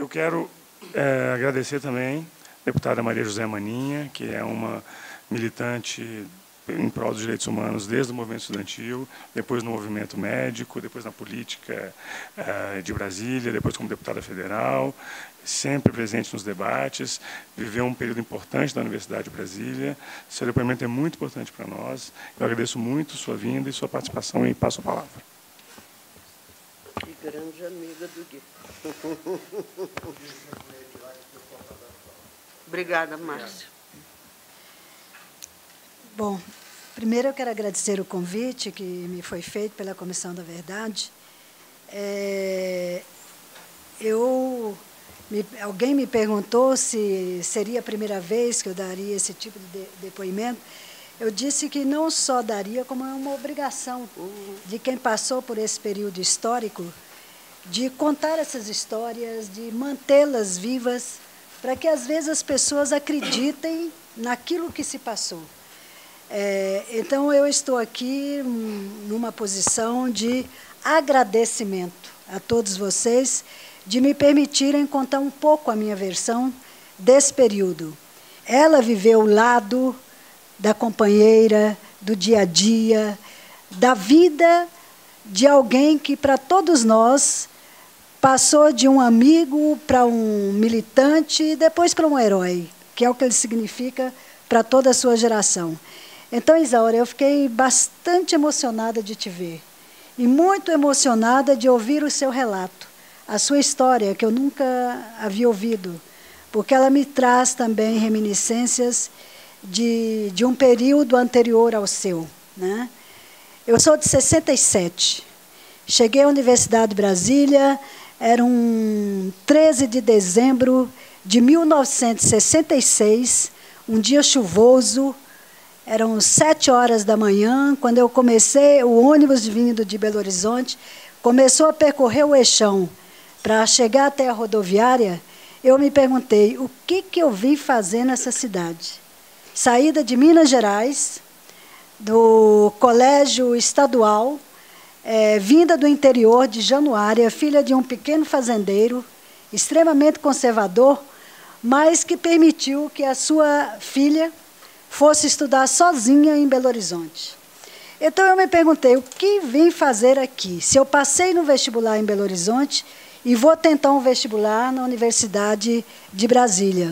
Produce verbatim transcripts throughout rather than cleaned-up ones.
Eu quero é, agradecer também a deputada Maria José Maninha, que é uma militante em prol dos direitos humanos desde o movimento estudantil, depois no movimento médico, depois na política uh, de Brasília, depois como deputada federal, sempre presente nos debates, viveu um período importante da Universidade de Brasília. Seu depoimento é muito importante para nós. Eu agradeço muito sua vinda e sua participação e passo a palavra. Que grande amiga do Gui. Obrigada, Márcia. Bom, primeiro eu quero agradecer o convite que me foi feito pela Comissão da Verdade. É, eu, me, alguém me perguntou se seria a primeira vez que eu daria esse tipo de depoimento. Eu disse que não só daria, como é uma obrigação de quem passou por esse período histórico, de contar essas histórias, de mantê-las vivas, para que, às vezes, as pessoas acreditem naquilo que se passou. É, então, eu estou aqui numa posição de agradecimento a todos vocês de me permitirem contar um pouco a minha versão desse período. Ela viveu ao lado da companheira, do dia a dia, da vida de alguém que, para todos nós, passou de um amigo para um militante e depois para um herói, que é o que ele significa para toda a sua geração. Então, Isaura, eu fiquei bastante emocionada de te ver e muito emocionada de ouvir o seu relato, a sua história, que eu nunca havia ouvido, porque ela me traz também reminiscências de, de um período anterior ao seu, né? Eu sou de sessenta e sete, cheguei à Universidade de Brasília, era um treze de dezembro de mil novecentos e sessenta e seis, um dia chuvoso. Eram sete horas da manhã, quando eu comecei, o ônibus vindo de Belo Horizonte começou a percorrer o eixão para chegar até a rodoviária. Eu me perguntei, o que, que eu vim fazer nessa cidade? Saída de Minas Gerais, do colégio estadual, é, vinda do interior de Januária, filha de um pequeno fazendeiro, extremamente conservador, mas que permitiu que a sua filha fosse estudar sozinha em Belo Horizonte. Então, eu me perguntei, o que vim fazer aqui? Se eu passei no vestibular em Belo Horizonte e vou tentar um vestibular na Universidade de Brasília.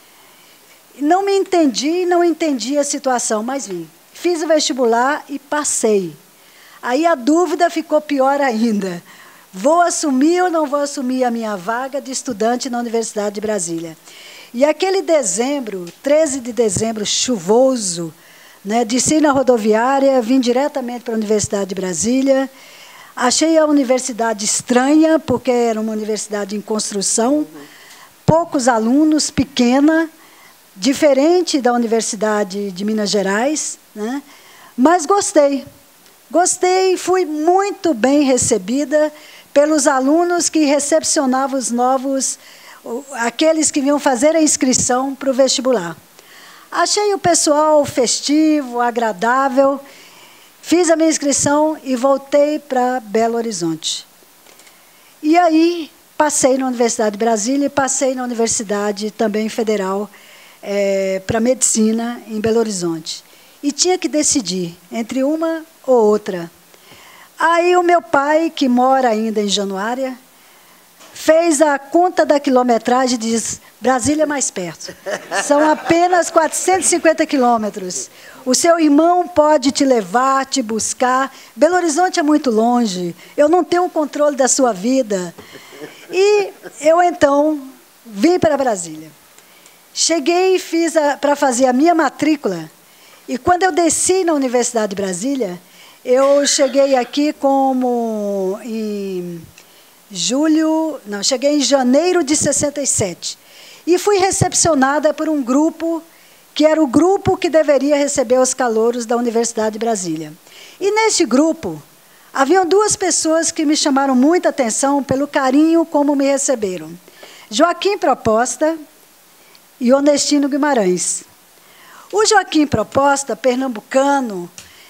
Não me entendi, não entendi a situação, mas vim. Fiz o vestibular e passei. Aí a dúvida ficou pior ainda. Vou assumir ou não vou assumir a minha vaga de estudante na Universidade de Brasília? E aquele dezembro, treze de dezembro, chuvoso, né, desci na rodoviária, vim diretamente para a Universidade de Brasília. Achei a universidade estranha, porque era uma universidade em construção, poucos alunos, pequena, diferente da Universidade de Minas Gerais, né, mas gostei. Gostei e fui muito bem recebida pelos alunos que recepcionavam os novos, aqueles que vinham fazer a inscrição para o vestibular. Achei o pessoal festivo, agradável, fiz a minha inscrição e voltei para Belo Horizonte. E aí passei na Universidade de Brasília e passei na Universidade também Federal é, para Medicina em Belo Horizonte. E tinha que decidir entre uma ou outra. Aí o meu pai, que mora ainda em Januária, fez a conta da quilometragem e diz, Brasília é mais perto. São apenas quatrocentos e cinquenta quilômetros. O seu irmão pode te levar, te buscar. Belo Horizonte é muito longe. Eu não tenho o controle da sua vida. E eu, então, vim para Brasília. Cheguei e fiz para fazer a minha matrícula. E quando eu desci na Universidade de Brasília, eu cheguei aqui como em julho, não, cheguei em janeiro de sessenta e sete. E fui recepcionada por um grupo, que era o grupo que deveria receber os calouros da Universidade de Brasília. E neste grupo, haviam duas pessoas que me chamaram muita atenção pelo carinho como me receberam. Joaquim Proposta e Onestino Guimarães. O Joaquim Proposta, pernambucano,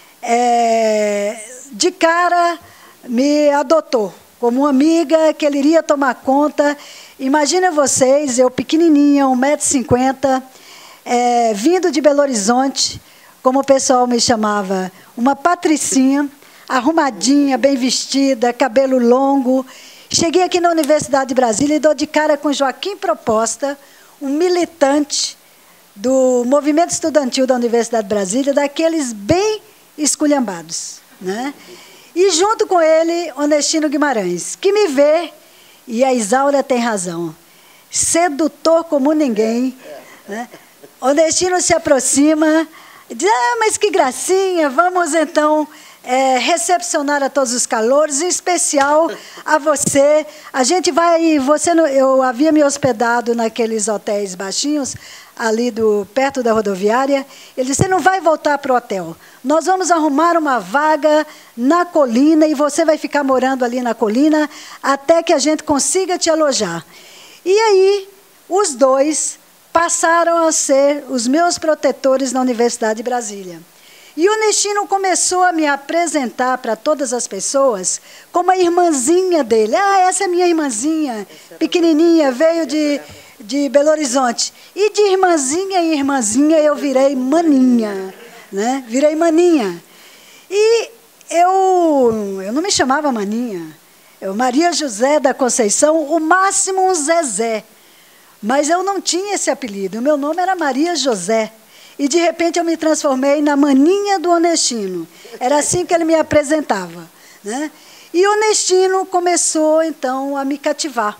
é, de cara me adotou como uma amiga, que ele iria tomar conta. Imagina vocês, eu pequenininha, um metro e cinquenta, é, vindo de Belo Horizonte, como o pessoal me chamava, uma patricinha, arrumadinha, bem vestida, cabelo longo. Cheguei aqui na Universidade de Brasília e dou de cara com Joaquim Proposta, um militante do movimento estudantil da Universidade de Brasília, daqueles bem esculhambados, né? E junto com ele, Onestino Guimarães, que me vê, e a Isaura tem razão, sedutor como ninguém, né? Onestino se aproxima, diz, ah, mas que gracinha, vamos então é, recepcionar a todos os calouros, em especial a você. A gente vai, você, eu havia me hospedado naqueles hotéis baixinhos, ali do, perto da rodoviária. Ele disse, você não vai voltar para o hotel, nós vamos arrumar uma vaga na colina e você vai ficar morando ali na colina até que a gente consiga te alojar. E aí, os dois passaram a ser os meus protetores na Universidade de Brasília. E o Onestino começou a me apresentar para todas as pessoas como a irmãzinha dele. Ah, essa é minha irmãzinha, pequenininha, veio de, de Belo Horizonte. E de irmãzinha em irmãzinha eu virei maninha, né? Virei maninha. E eu, eu não me chamava maninha. Eu, Maria José da Conceição, o máximo um Zezé. Mas eu não tinha esse apelido. O meu nome era Maria José. E, de repente, eu me transformei na maninha do Onestino. Era assim que ele me apresentava, né? E o Onestino começou, então, a me cativar.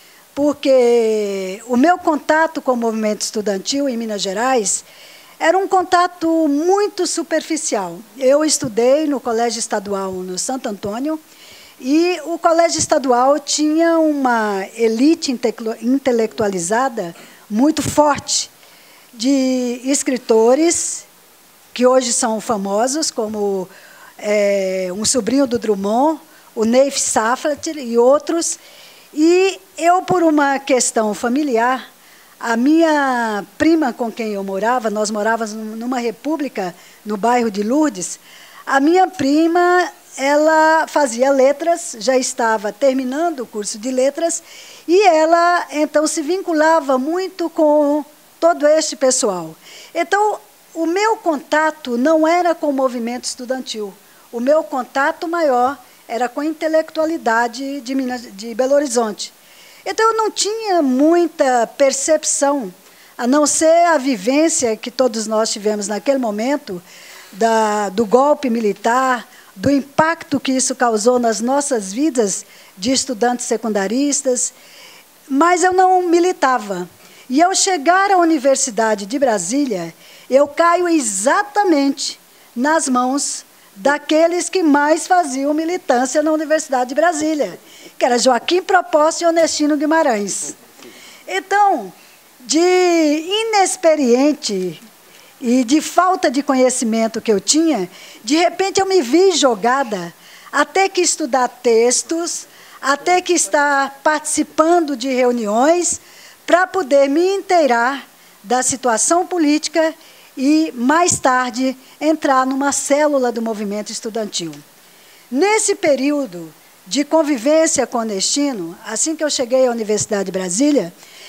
Porque o meu contato com o movimento estudantil em Minas Gerais era um contato muito superficial. Eu estudei no Colégio Estadual no Santo Antônio, e o Colégio Estadual tinha uma elite intelectualizada muito forte, de escritores que hoje são famosos, como é, um sobrinho do Drummond, o Neif Safflat e outros. E eu, por uma questão familiar, a minha prima com quem eu morava, nós morávamos numa república no bairro de Lourdes, a minha prima, ela fazia letras, já estava terminando o curso de letras, e ela, então, se vinculava muito com todo este pessoal. Então, o meu contato não era com o movimento estudantil. O meu contato maior era com a intelectualidade de, Minas, de Belo Horizonte. Então, eu não tinha muita percepção, a não ser a vivência que todos nós tivemos naquele momento, da, do golpe militar, do impacto que isso causou nas nossas vidas de estudantes secundaristas, mas eu não militava. E, ao chegar à Universidade de Brasília, eu caio exatamente nas mãos daqueles que mais faziam militância na Universidade de Brasília, que era Joaquim Proposta e Onestino Guimarães. Então, de inexperiente e de falta de conhecimento que eu tinha, de repente eu me vi jogada a ter que estudar textos, a ter que estar participando de reuniões, para poder me inteirar da situação política e, mais tarde, entrar numa célula do movimento estudantil. Nesse período de convivência com o Onestino, assim que eu cheguei à Universidade de Brasília,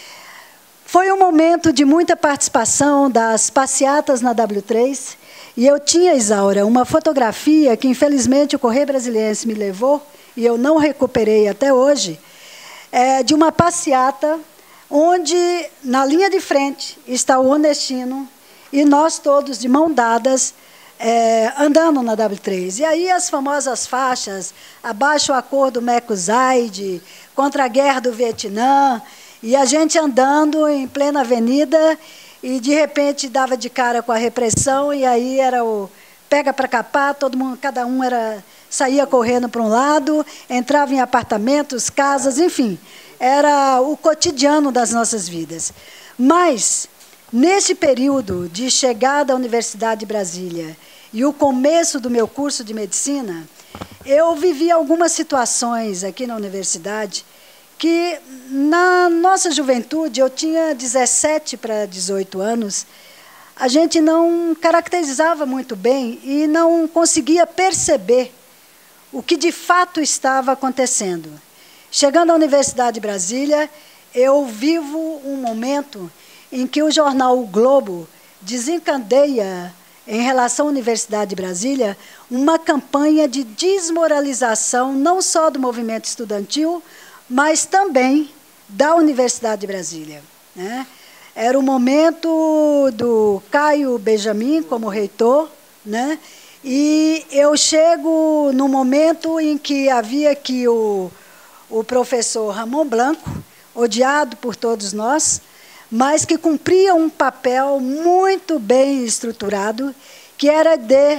foi um momento de muita participação das passeatas na W três, e eu tinha, Isaura, uma fotografia que, infelizmente, o Correio Brasiliense me levou, e eu não recuperei até hoje, é, de uma passeata onde, na linha de frente, está o Onestino e nós todos, de mão dadas, é, andando na W três. E aí as famosas faixas, abaixo o acordo Mercosaide, contra a guerra do Vietnã, e a gente andando em plena avenida, e, de repente, dava de cara com a repressão, e aí era o pega para capar, todo mundo, cada um era, saía correndo para um lado, entrava em apartamentos, casas, enfim. Era o cotidiano das nossas vidas. Mas, nesse período de chegada à Universidade de Brasília e o começo do meu curso de medicina, eu vivi algumas situações aqui na universidade que, na nossa juventude, eu tinha dezessete para dezoito anos, a gente não caracterizava muito bem e não conseguia perceber o que de fato estava acontecendo. Chegando à Universidade de Brasília, eu vivo um momento em que o jornal O Globo desencadeia, em relação à Universidade de Brasília, uma campanha de desmoralização não só do movimento estudantil, mas também da Universidade de Brasília, né? Era o momento do Caio Benjamin como reitor, né? E eu chego no momento em que havia aqui o, o professor Ramon Blanco, odiado por todos nós, mas que cumpria um papel muito bem estruturado, que era de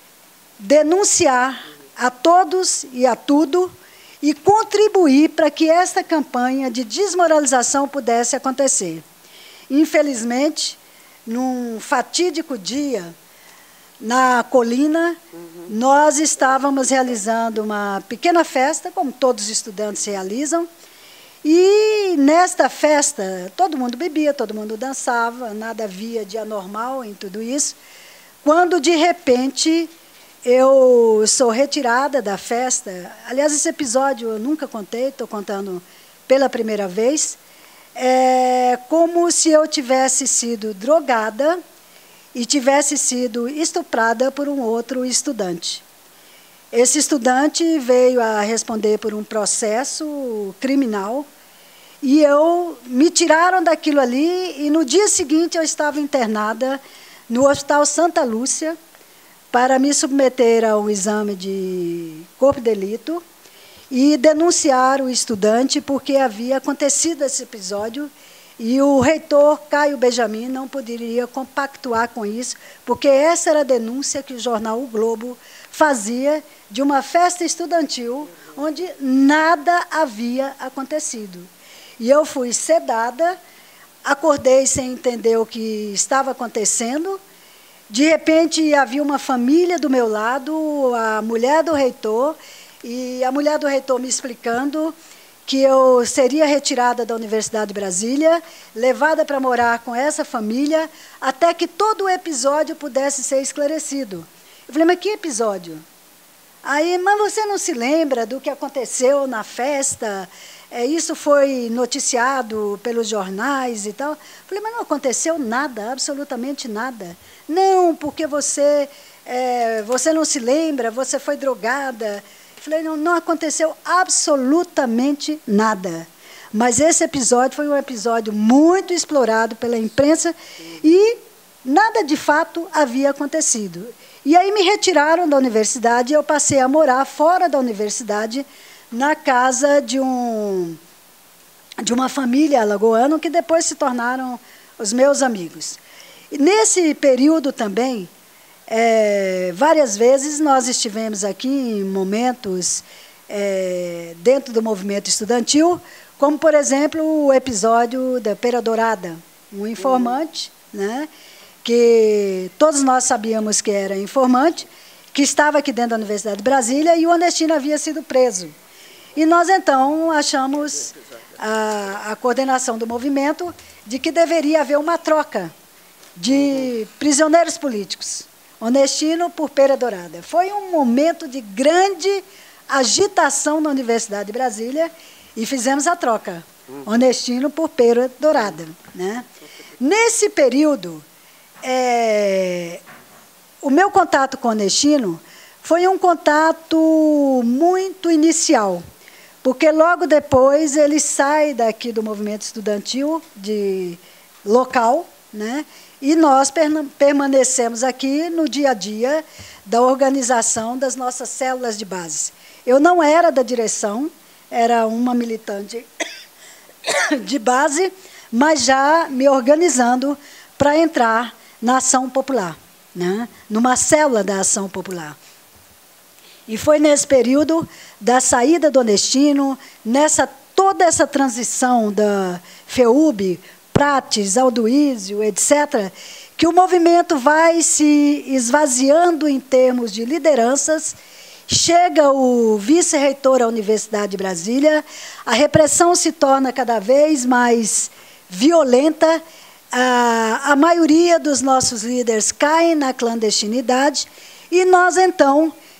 denunciar a todos e a tudo e contribuir para que esta campanha de desmoralização pudesse acontecer. Infelizmente, num fatídico dia, na colina, uhum. nós estávamos realizando uma pequena festa, como todos os estudantes realizam, e nesta festa todo mundo bebia, todo mundo dançava, nada havia de anormal em tudo isso, quando de repente eu sou retirada da festa. Aliás, esse episódio eu nunca contei, estou contando pela primeira vez. É como se eu tivesse sido drogada e tivesse sido estuprada por um outro estudante. Esse estudante veio a responder por um processo criminal e eu me tiraram daquilo ali e no dia seguinte eu estava internada no Hospital Santa Lúcia para me submeter a um exame de corpo de delito e denunciar o estudante porque havia acontecido esse episódio e o reitor Caio Benjamin não poderia compactuar com isso, porque essa era a denúncia que o jornal O Globo fazia de uma festa estudantil onde nada havia acontecido. E eu fui sedada, acordei sem entender o que estava acontecendo. De repente, havia uma família do meu lado, a mulher do reitor, e a mulher do reitor me explicando que eu seria retirada da Universidade de Brasília, levada para morar com essa família, até que todo o episódio pudesse ser esclarecido. Eu falei, mas que episódio? Aí, mas você não se lembra do que aconteceu na festa? É, isso foi noticiado pelos jornais e tal. Eu falei, mas não aconteceu nada, absolutamente nada. Não, porque você, é, você não se lembra, você foi drogada. Eu falei, não, não aconteceu absolutamente nada. Mas esse episódio foi um episódio muito explorado pela imprensa e nada de fato havia acontecido. E aí me retiraram da universidade e eu passei a morar fora da universidade, na casa de, um, de uma família alagoana, que depois se tornaram os meus amigos. E nesse período também, é, várias vezes nós estivemos aqui em momentos é, dentro do movimento estudantil, como, por exemplo, o episódio da Pera Dourada, um informante, uhum. né, que todos nós sabíamos que era informante, que estava aqui dentro da Universidade de Brasília, e o Onestino havia sido preso. E nós, então, achamos, a, a coordenação do movimento, de que deveria haver uma troca de prisioneiros políticos. Onestino por Pera Dourada. Foi um momento de grande agitação na Universidade de Brasília e fizemos a troca. Onestino por Pera Dourada, né? Nesse período, é, o meu contato com o Onestino foi um contato muito inicial, porque logo depois ele sai daqui do movimento estudantil de local, né? E nós permanecemos aqui no dia a dia da organização das nossas células de base. Eu não era da direção, era uma militante de base, mas já me organizando para entrar na ação popular, né? Numa célula da ação popular. E foi nesse período da saída do Onestino, nessa, toda essa transição da FEUB, Prates, Alduísio, etcétera, que o movimento vai se esvaziando em termos de lideranças. Chega o vice-reitor à Universidade de Brasília, a repressão se torna cada vez mais violenta, a, a maioria dos nossos líderes cai na clandestinidade, e nós, então,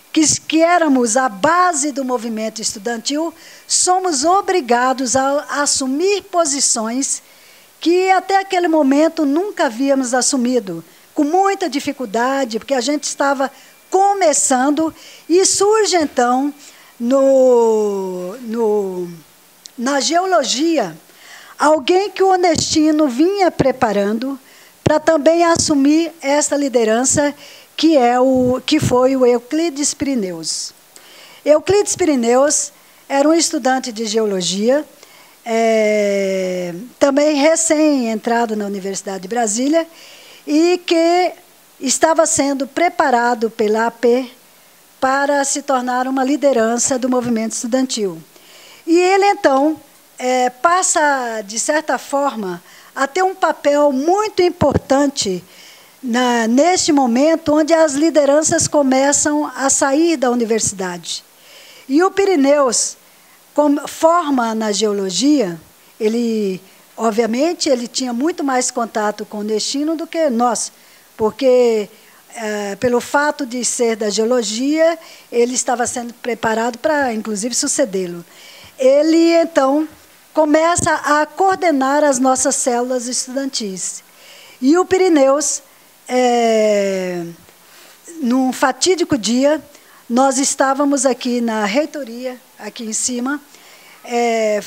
que, que éramos a base do movimento estudantil, somos obrigados a, a assumir posições que até aquele momento nunca havíamos assumido, com muita dificuldade, porque a gente estava começando, e surge, então, no, no, na geologia, alguém que o Onestino vinha preparando para também assumir esta liderança, que, é o, que foi o Euclides Pirineus. Euclides Pirineus era um estudante de geologia, é, também recém-entrado na Universidade de Brasília, e que estava sendo preparado pela A P para se tornar uma liderança do movimento estudantil. E ele, então, é, passa, de certa forma, a ter um papel muito importante na, neste momento, onde as lideranças começam a sair da universidade. E o Pirineus com, forma na geologia, ele, obviamente, ele tinha muito mais contato com o Onestino do que nós, porque, é, pelo fato de ser da geologia, ele estava sendo preparado para, inclusive, sucedê-lo. Ele, então, começa a coordenar as nossas células estudantis. E o Pirineus, é, num fatídico dia, nós estávamos aqui na reitoria, aqui em cima, é,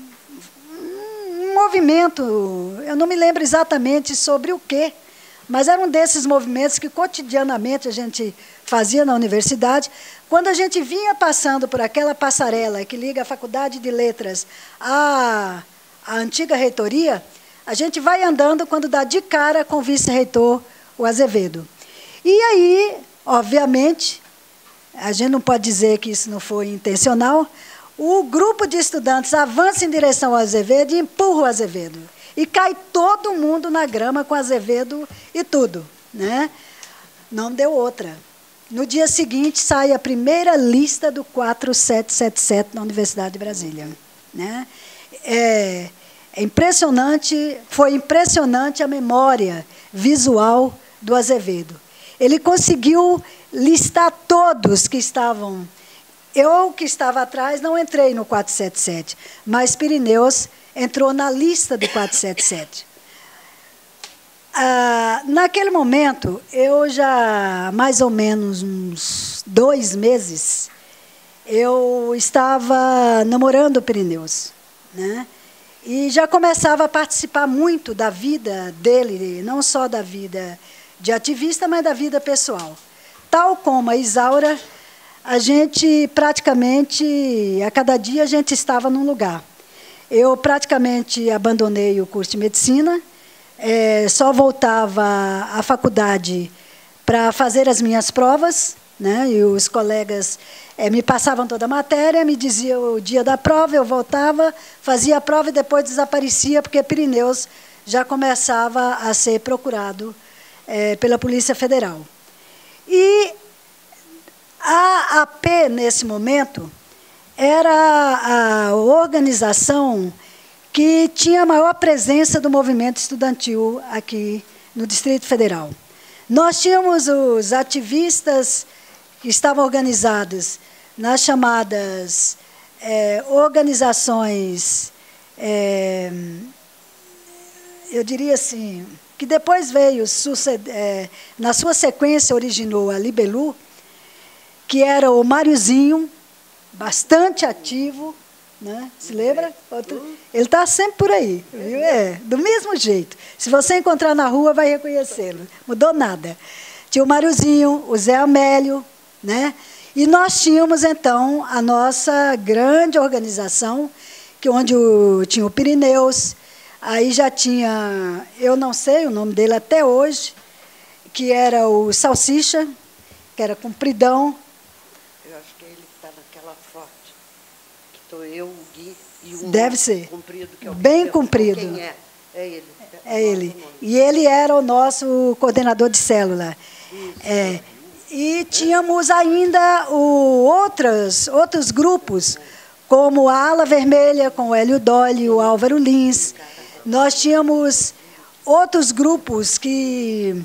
um movimento, eu não me lembro exatamente sobre o quê, mas era um desses movimentos que cotidianamente a gente fazia na universidade. Quando a gente vinha passando por aquela passarela que liga a Faculdade de Letras à, à antiga reitoria, a gente vai andando quando dá de cara com o vice-reitor, o Azevedo. E aí, obviamente, a gente não pode dizer que isso não foi intencional, o grupo de estudantes avança em direção ao Azevedo e empurra o Azevedo. E cai todo mundo na grama com Azevedo e tudo, né? Não deu outra. No dia seguinte, sai a primeira lista do quatro sete sete sete na Universidade de Brasília, né? É, é impressionante, foi impressionante a memória visual do Azevedo. Ele conseguiu listar todos que estavam... Eu, que estava atrás, não entrei no quatro sete sete, mas Pirineus entrou na lista do quatro sete sete. Ah, naquele momento, eu já, mais ou menos uns dois meses, eu estava namorando o Pirineus, né? E já começava a participar muito da vida dele, não só da vida de ativista, mas da vida pessoal. Tal como a Isaura, a gente praticamente, a cada dia a gente estava num lugar. Eu praticamente abandonei o curso de medicina, é, só voltava à faculdade para fazer as minhas provas, né? E os colegas é, me passavam toda a matéria, me diziam o dia da prova, eu voltava, fazia a prova e depois desaparecia, porque Pirineus já começava a ser procurado é, pela Polícia Federal. E a A P, nesse momento, era a organização que tinha a maior presença do movimento estudantil aqui no Distrito Federal. Nós tínhamos os ativistas que estavam organizados nas chamadas é, organizações, é, eu diria assim, que depois veio, suceder, é, na sua sequência originou a Libelu, que era o Máriozinho, bastante ativo, né? Se lembra? Outro, ele está sempre por aí, viu? É, do mesmo jeito. Se você encontrar na rua, vai reconhecê-lo. Mudou nada. Tinha o Máriozinho, o Zé Amélio, né? E nós tínhamos, então, a nossa grande organização, que onde o, tinha o Pirineus, aí já tinha, eu não sei o nome dele até hoje, que era o Salsicha, que era compridão. Eu acho que ele está naquela foto, que estou eu, o Gui e o Deve ser. comprido, que é o Bem Gui, comprido. Quem é? É ele. É ele. E ele era o nosso coordenador de célula. É, e tínhamos ainda o, outros, outros grupos, como a Ala Vermelha, com o Hélio Dolly, o Álvaro Lins. Nós tínhamos outros grupos que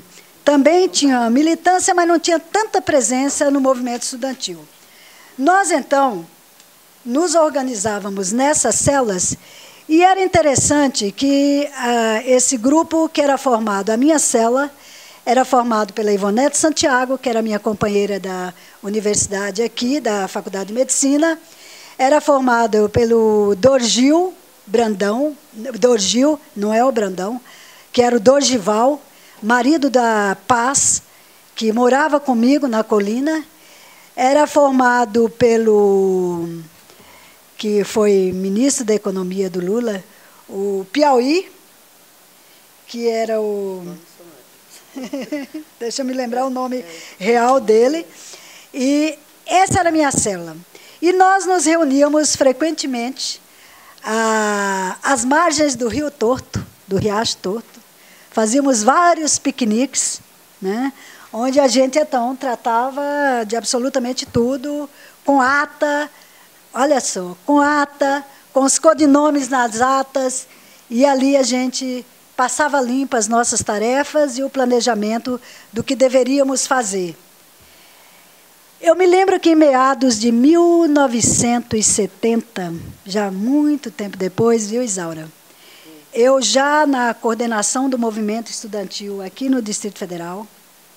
também tinha militância, mas não tinha tanta presença no movimento estudantil. Nós, então, nos organizávamos nessas celas, e era interessante que ah, esse grupo que era formado, a minha cela, era formado pela Ivonete Santiago, que era minha companheira da universidade aqui, da Faculdade de Medicina, era formado pelo Dorgil Brandão, Dorgil, não é o Brandão, que era o Dorgival, marido da Paz, que morava comigo na colina, era formado pelo, que foi ministro da Economia do Lula, o Piauí, que era o... Deixa eu me lembrar o nome real dele. E essa era a minha célula. E nós nos reuníamos frequentemente à, às margens do Rio Torto, do Riacho Torto. Fazíamos vários piqueniques, né, onde a gente, então, tratava de absolutamente tudo, com ata, olha só, com ata, com os codinomes nas atas, e ali a gente passava limpo as nossas tarefas e o planejamento do que deveríamos fazer. Eu me lembro que em meados de mil novecentos e setenta, já muito tempo depois, viu, Isaura? Eu já na coordenação do movimento estudantil aqui no Distrito Federal,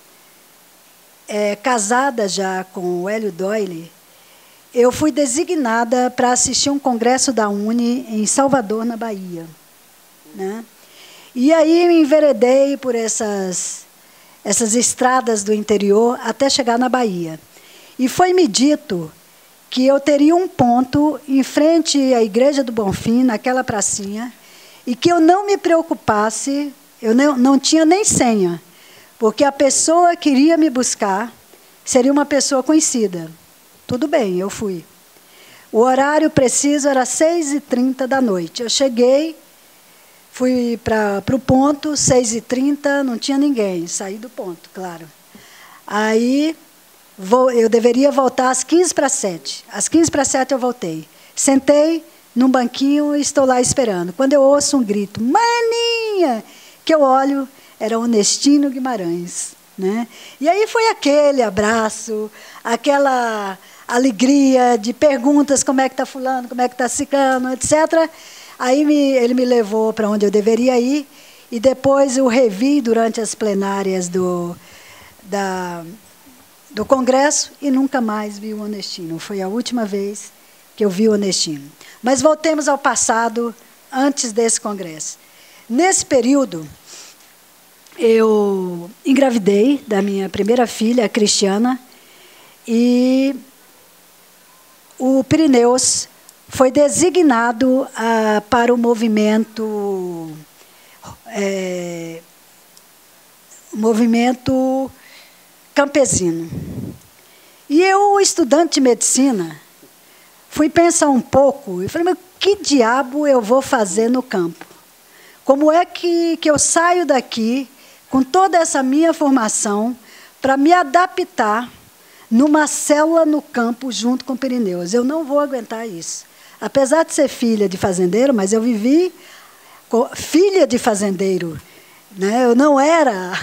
é, casada já com o Hélio Doyle, eu fui designada para assistir um congresso da UNE em Salvador, na Bahia, né? E aí me enveredei por essas, essas estradas do interior até chegar na Bahia. E foi-me dito que eu teria um ponto em frente à Igreja do Bonfim, naquela pracinha, e que eu não me preocupasse, eu não, não tinha nem senha, porque a pessoa que iria me buscar seria uma pessoa conhecida. Tudo bem, eu fui. O horário preciso era seis e trinta da noite. Eu cheguei, fui para o ponto, seis e trinta, não tinha ninguém, saí do ponto, claro. Aí vou, eu deveria voltar às quinze para sete. Às quinze para sete eu voltei. Sentei num banquinho e estou lá esperando. Quando eu ouço um grito, maninha, que eu olho, era Onestino Guimarães, né? E aí foi aquele abraço, aquela alegria de perguntas, como é que está fulano, como é que está ciclano, etcétera. Aí me, ele me levou para onde eu deveria ir, e depois eu revi durante as plenárias do, da, do Congresso e nunca mais vi o Onestino. Foi a última vez que eu vi o Onestino. Mas voltemos ao passado, antes desse congresso. Nesse período, eu engravidei da minha primeira filha, a Cristiana, e o Pirineus foi designado ah, para o movimento, é, movimento campesino. E eu, estudante de medicina, fui pensar um pouco e falei, mas que diabo eu vou fazer no campo? Como é que, que eu saio daqui com toda essa minha formação para me adaptar numa célula no campo junto com Pirineus? Eu não vou aguentar isso. Apesar de ser filha de fazendeiro, mas eu vivi filha de fazendeiro, né? Eu não era...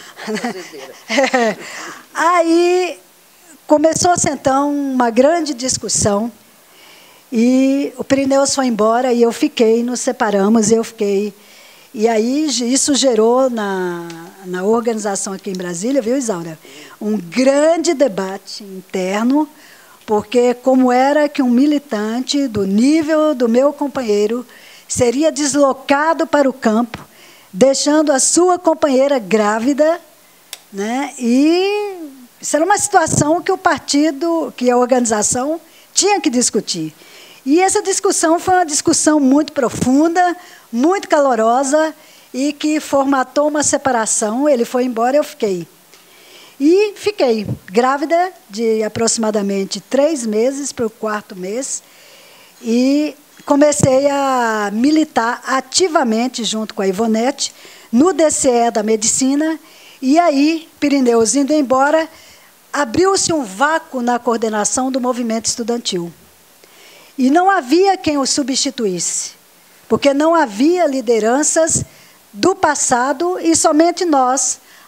é. Aí começou-se, então, uma grande discussão. E o Pirineus foi embora e eu fiquei, nos separamos, e eu fiquei. E aí isso gerou na, na organização aqui em Brasília, viu, Isaura? Um grande debate interno, porque como era que um militante do nível do meu companheiro seria deslocado para o campo, deixando a sua companheira grávida, né? E isso era uma situação que o partido, que a organização tinha que discutir. E essa discussão foi uma discussão muito profunda, muito calorosa, e que formatou uma separação. Ele foi embora, eu fiquei. E fiquei grávida de aproximadamente três meses para o quarto mês, e comecei a militar ativamente, junto com a Ivonete, no D C E da Medicina, e aí, Pirineus indo embora, abriu-se um vácuo na coordenação do movimento estudantil. E não havia quem o substituísse, porque não havia lideranças do passado e somente nós,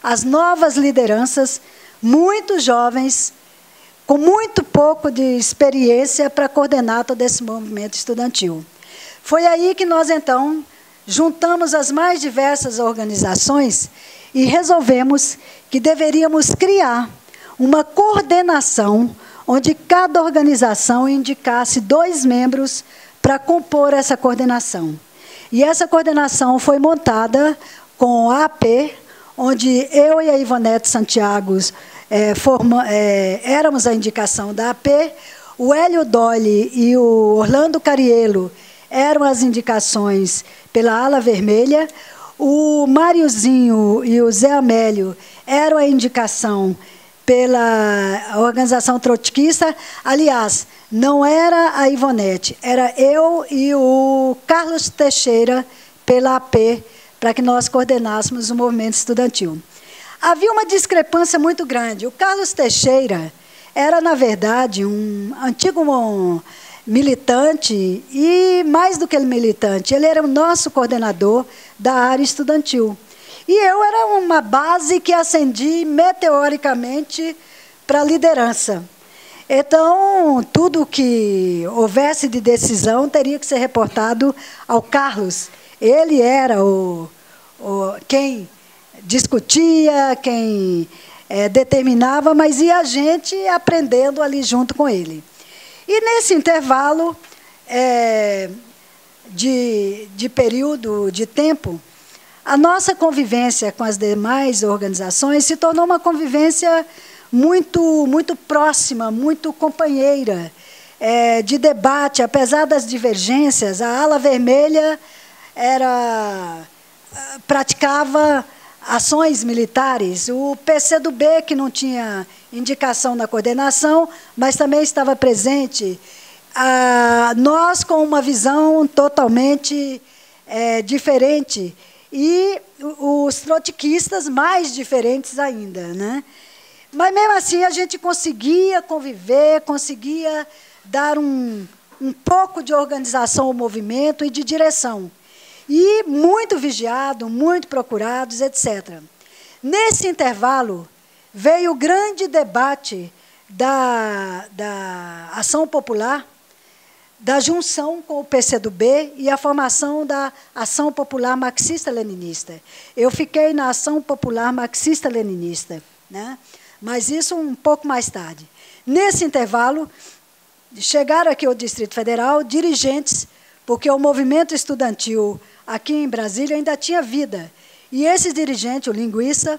as novas lideranças, muito jovens, com muito pouco de experiência para coordenar todo esse movimento estudantil. Foi aí que nós, então, juntamos as mais diversas organizações e resolvemos que deveríamos criar uma coordenação onde cada organização indicasse dois membros para compor essa coordenação. E essa coordenação foi montada com a A P, onde eu e a Ivonete Santiago é, forma, é, éramos a indicação da A P, o Hélio Dolly e o Orlando Cariello eram as indicações pela Ala Vermelha, o Máriozinho e o Zé Amélio eram a indicação pela organização trotskista. Aliás, não era a Ivonete, era eu e o Carlos Teixeira pela A P, para que nós coordenássemos o movimento estudantil. Havia uma discrepância muito grande. O Carlos Teixeira era, na verdade, um antigo um militante, e mais do que ele militante, ele era o nosso coordenador da área estudantil. E eu era uma base que ascendi meteoricamente para a liderança. Então, tudo que houvesse de decisão teria que ser reportado ao Carlos. Ele era o, o, quem discutia, quem é, determinava, mas ia a gente aprendendo ali junto com ele. E, nesse intervalo é, de, de período, de tempo, a nossa convivência com as demais organizações se tornou uma convivência muito, muito próxima, muito companheira, é, de debate. Apesar das divergências, a Ala Vermelha era, praticava ações militares, o P C do B, que não tinha indicação na coordenação, mas também estava presente, ah, nós com uma visão totalmente é, diferente, e os trotskistas mais diferentes ainda, né? Mas, mesmo assim, a gente conseguia conviver, conseguia dar um, um pouco de organização ao movimento e de direção. E muito vigiado, muito procurados, etcétera. Nesse intervalo, veio o grande debate da, da ação popular, da junção com o P C do B e a formação da Ação Popular Marxista-Leninista. Eu fiquei na Ação Popular Marxista-Leninista, né? Mas isso um pouco mais tarde. Nesse intervalo, chegaram aqui ao Distrito Federal dirigentes, porque o movimento estudantil aqui em Brasília ainda tinha vida. E esse dirigente, o linguiça,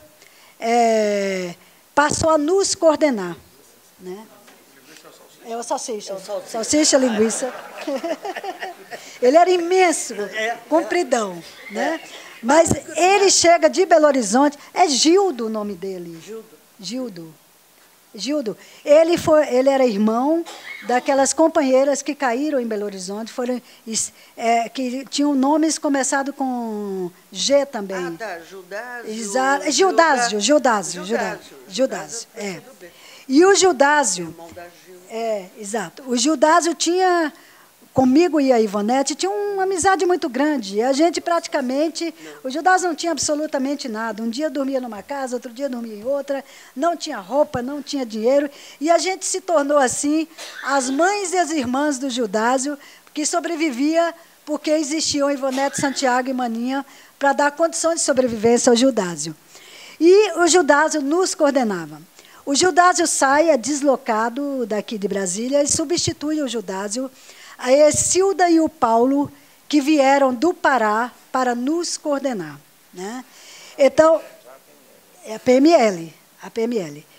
é, passou a nos coordenar, né? É o salsicha. É o salsicha. Salsicha, linguiça. Ele era imenso, compridão, né? Mas ele chega de Belo Horizonte. É Gildo o nome dele. Gildo. Gildo. Gildo. Ele, foi, ele era irmão daquelas companheiras que caíram em Belo Horizonte, foram, é, que tinham nomes começados com G também. Ah, tá. Judásio. Exato. Gildásio. Gildásio. Gildásio. Gildásio. É. E o Gildásio... É, exato. O Gildásio tinha, comigo e a Ivonete, tinha uma amizade muito grande. E a gente praticamente... O Gildásio não tinha absolutamente nada. Um dia dormia numa casa, outro dia dormia em outra, não tinha roupa, não tinha dinheiro. E a gente se tornou, assim, as mães e as irmãs do Gildásio, que sobrevivia porque existiam Ivonete, Santiago e Maninha para dar condições de sobrevivência ao Gildásio. E o Gildásio nos coordenava. O Gildásio sai, é deslocado daqui de Brasília, e substitui o Gildásio a Escilda e o Paulo, que vieram do Pará para nos coordenar, né? Então, é a P M L, a P M L.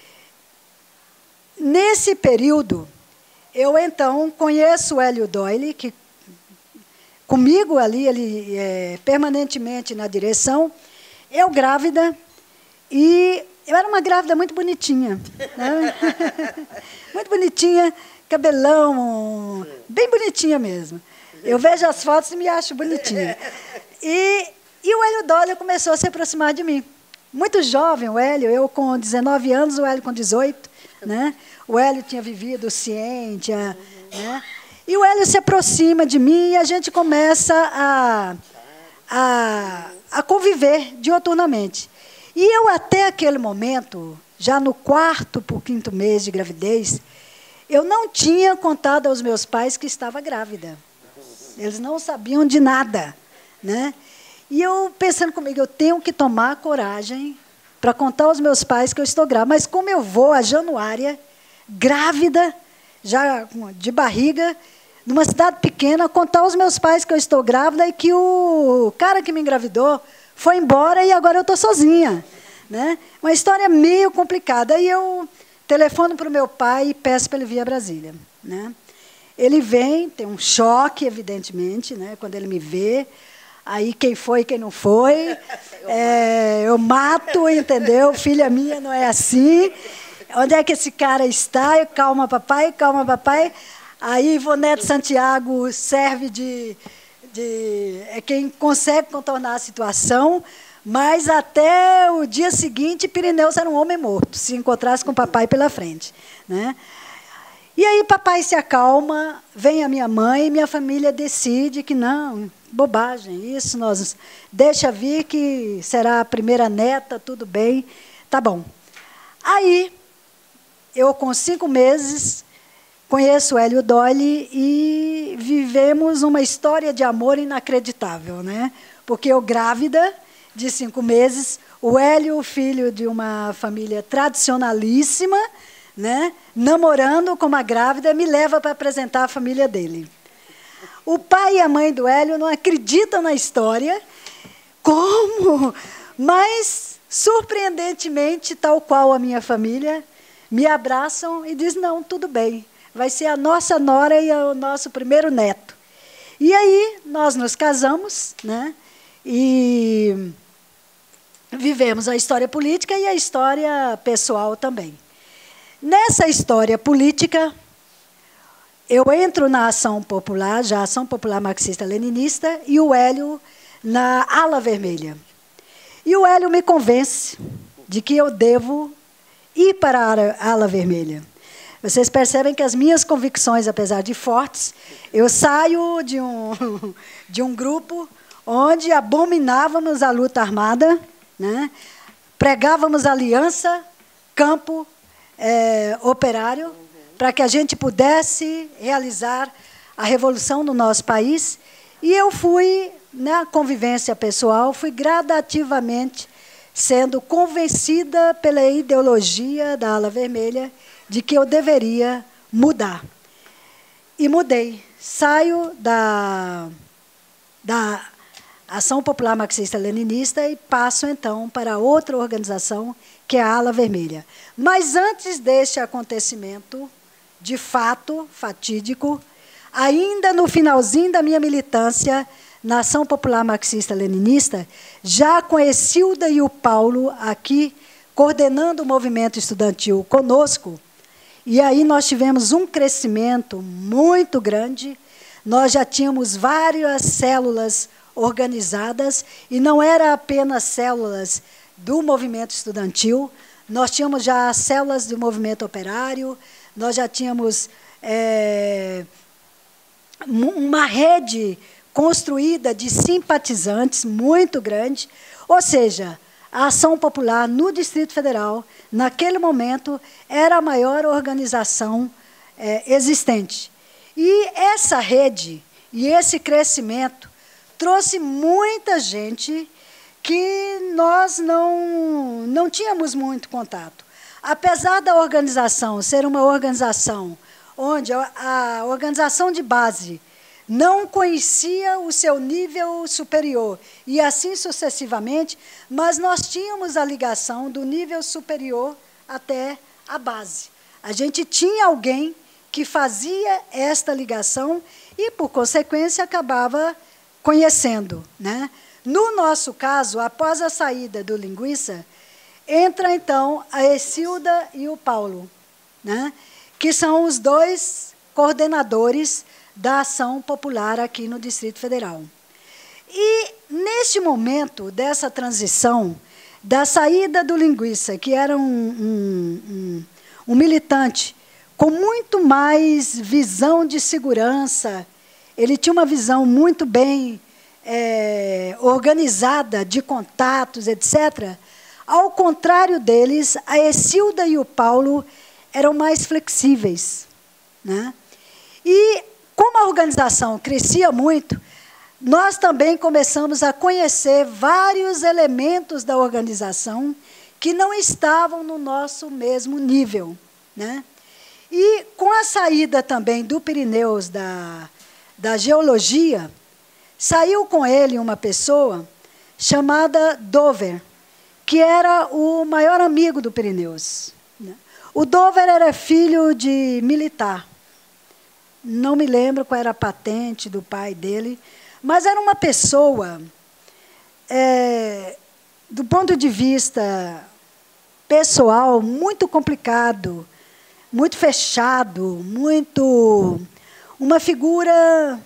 Nesse período, eu, então, conheço o Hélio Dolly, que comigo ali, ele é permanentemente na direção, eu grávida, e... Eu era uma grávida muito bonitinha, né? Muito bonitinha, cabelão, bem bonitinha mesmo. Eu vejo as fotos e me acho bonitinha. E, e o Hélio Dolly começou a se aproximar de mim. Muito jovem, o Hélio, eu com dezenove anos, o Hélio com dezoito. Né? O Hélio tinha vivido ciente. Né? E o Hélio se aproxima de mim e a gente começa a, a, a conviver dioturnamente. E eu, até aquele momento, já no quarto para o quinto mês de gravidez, eu não tinha contado aos meus pais que estava grávida. Eles não sabiam de nada, né? E eu, pensando comigo, eu tenho que tomar coragem para contar aos meus pais que eu estou grávida. Mas como eu vou a Januária, grávida, já de barriga, numa cidade pequena, contar aos meus pais que eu estou grávida e que o cara que me engravidou foi embora e agora eu estou sozinha, né? Uma história meio complicada. Aí eu telefono para o meu pai e peço para ele vir a Brasília, né? Ele vem, tem um choque, evidentemente, né, quando ele me vê. Aí quem foi, quem não foi, é, eu mato, entendeu? Filha minha não é assim. Onde é que esse cara está? Calma, papai, calma, papai. Aí Ivonete Santiago serve de, de... é quem consegue contornar a situação, mas até o dia seguinte, Pirineus era um homem morto, se encontrasse com o papai pela frente, né? E aí papai se acalma, vem a minha mãe, e minha família decide que não, bobagem, isso, nós deixa vir que será a primeira neta, tudo bem, tá bom. Aí, eu com cinco meses, conheço o Hélio Dolly e vivemos uma história de amor inacreditável, né? Porque eu grávida, de cinco meses, o Hélio, filho de uma família tradicionalíssima, né, namorando com uma grávida, me leva para apresentar a família dele. O pai e a mãe do Hélio não acreditam na história. Como? Mas, surpreendentemente, tal qual a minha família, me abraçam e dizem, não, tudo bem, vai ser a nossa nora e o nosso primeiro neto. E aí, nós nos casamos, né, e vivemos a história política e a história pessoal também. Nessa história política, eu entro na Ação Popular, já Ação Popular Marxista-Leninista, e o Hélio na Ala Vermelha. E o Hélio me convence de que eu devo ir para a Ala Vermelha. Vocês percebem que as minhas convicções, apesar de fortes, eu saio de um, de um grupo onde abominávamos a luta armada, né? Pregávamos aliança, campo, É, operário, para que a gente pudesse realizar a revolução no nosso país. E eu fui, na convivência pessoal, fui gradativamente sendo convencida pela ideologia da Ala Vermelha de que eu deveria mudar. E mudei. Saio da, da Ação Popular Marxista-Leninista e passo, então, para outra organização, que é a Ala Vermelha. Mas antes deste acontecimento, de fato, fatídico, ainda no finalzinho da minha militância na Ação Popular Marxista-Leninista, já com a Exilda e o Paulo aqui, coordenando o movimento estudantil conosco, e aí nós tivemos um crescimento muito grande, nós já tínhamos várias células organizadas, e não era apenas células do movimento estudantil, nós tínhamos já células do movimento operário, nós já tínhamos é, uma rede construída de simpatizantes muito grande, ou seja, a Ação Popular no Distrito Federal, naquele momento, era a maior organização é, existente. E essa rede e esse crescimento trouxe muita gente que nós não, não tínhamos muito contato. Apesar da organização ser uma organização onde a, a organização de base não conhecia o seu nível superior, e assim sucessivamente, mas nós tínhamos a ligação do nível superior até a base. A gente tinha alguém que fazia esta ligação e, por consequência, acabava conhecendo, né? No nosso caso, após a saída do Linguiça, entra, então, a Exilda e o Paulo, né? Que são os dois coordenadores da Ação Popular aqui no Distrito Federal. E, neste momento dessa transição, da saída do Linguiça, que era um, um, um, um militante com muito mais visão de segurança, ele tinha uma visão muito bem é, organizada de contatos, etcétera, Ao contrário deles, a Hesíoda e o Paulo eram mais flexíveis, né? E, como a organização crescia muito, nós também começamos a conhecer vários elementos da organização que não estavam no nosso mesmo nível, né? E, com a saída também do Pirineus da, da geologia, saiu com ele uma pessoa chamada Dover, que era o maior amigo do Pirineus. O Dover era filho de militar. Não me lembro qual era a patente do pai dele, mas era uma pessoa, é, do ponto de vista pessoal, muito complicado, muito fechado, muito... uma figura,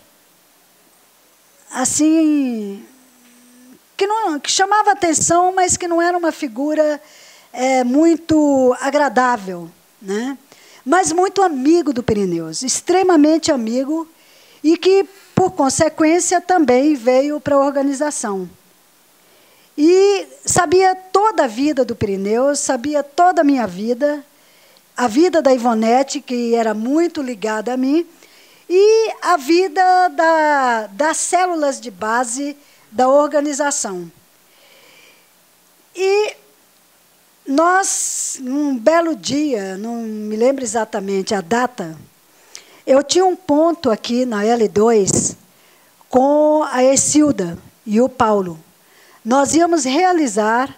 assim, que, não, que chamava atenção, mas que não era uma figura é, muito agradável, né? Mas muito amigo do Pirineus, extremamente amigo, e que, por consequência, também veio para a organização. E sabia toda a vida do Pirineus, sabia toda a minha vida, a vida da Ivonete, que era muito ligada a mim, e a vida da, das células de base da organização. E nós, num belo dia, não me lembro exatamente a data, eu tinha um ponto aqui na L dois com a Hesíoda e o Paulo. Nós íamos realizar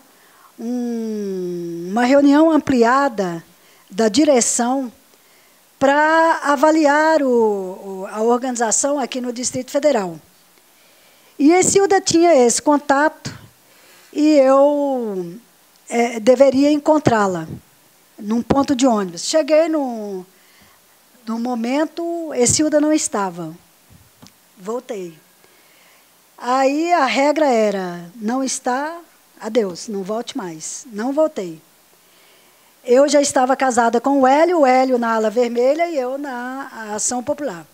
um, uma reunião ampliada da direção para avaliar o, o, a organização aqui no Distrito Federal. E a Hesíoda tinha esse contato e eu é, deveria encontrá-la num ponto de ônibus. Cheguei no, no momento, Hesíoda não estava. Voltei. Aí a regra era, não está, adeus, não volte mais. Não voltei. Eu já estava casada com o Hélio, o Hélio na ala vermelha e eu na Ação Popular.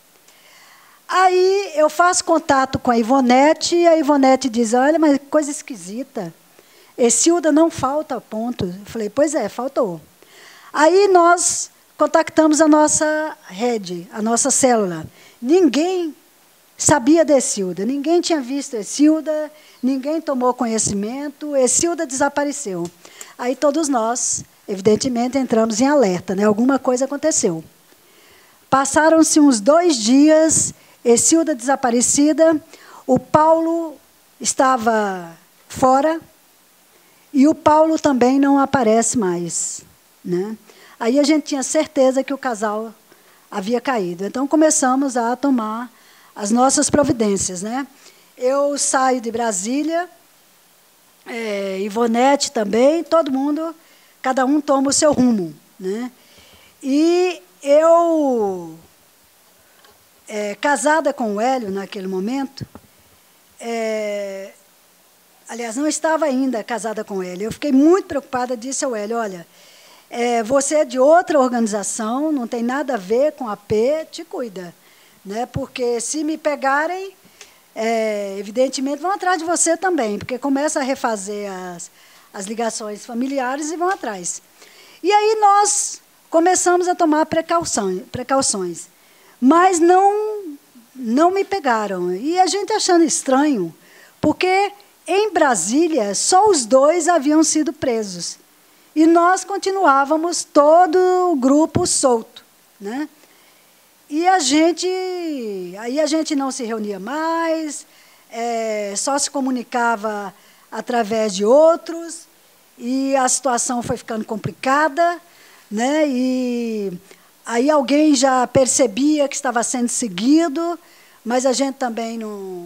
Aí eu faço contato com a Ivonete, e a Ivonete diz, olha, mas que coisa esquisita. Hesíoda não falta ponto. Eu falei, pois é, faltou. Aí nós contactamos a nossa rede, a nossa célula. Ninguém sabia de Hesíoda, ninguém tinha visto Hesíoda, ninguém tomou conhecimento, Hesíoda desapareceu. Aí todos nós, evidentemente, entramos em alerta, né? Alguma coisa aconteceu. Passaram-se uns dois dias, Hesíoda desaparecida, o Paulo estava fora, e o Paulo também não aparece mais, né? Aí a gente tinha certeza que o casal havia caído. Então, começamos a tomar as nossas providências, né? Eu saio de Brasília, é, Ivonete também, todo mundo, cada um toma o seu rumo, né? E eu, é, casada com o Hélio naquele momento, é, aliás, não estava ainda casada com o Hélio, eu fiquei muito preocupada, disse ao Hélio, olha, é, você é de outra organização, não tem nada a ver com a P, te cuida, né? Porque se me pegarem, é, evidentemente vão atrás de você também, porque começa a refazer as, as ligações familiares e vão atrás. E aí nós começamos a tomar precauções, precauções, mas não, não me pegaram. E a gente achando estranho, porque em Brasília só os dois haviam sido presos. E nós continuávamos todo o grupo solto, né? E a gente, aí a gente não se reunia mais, é, só se comunicava através de outros, e a situação foi ficando complicada, né? E aí alguém já percebia que estava sendo seguido, mas a gente também não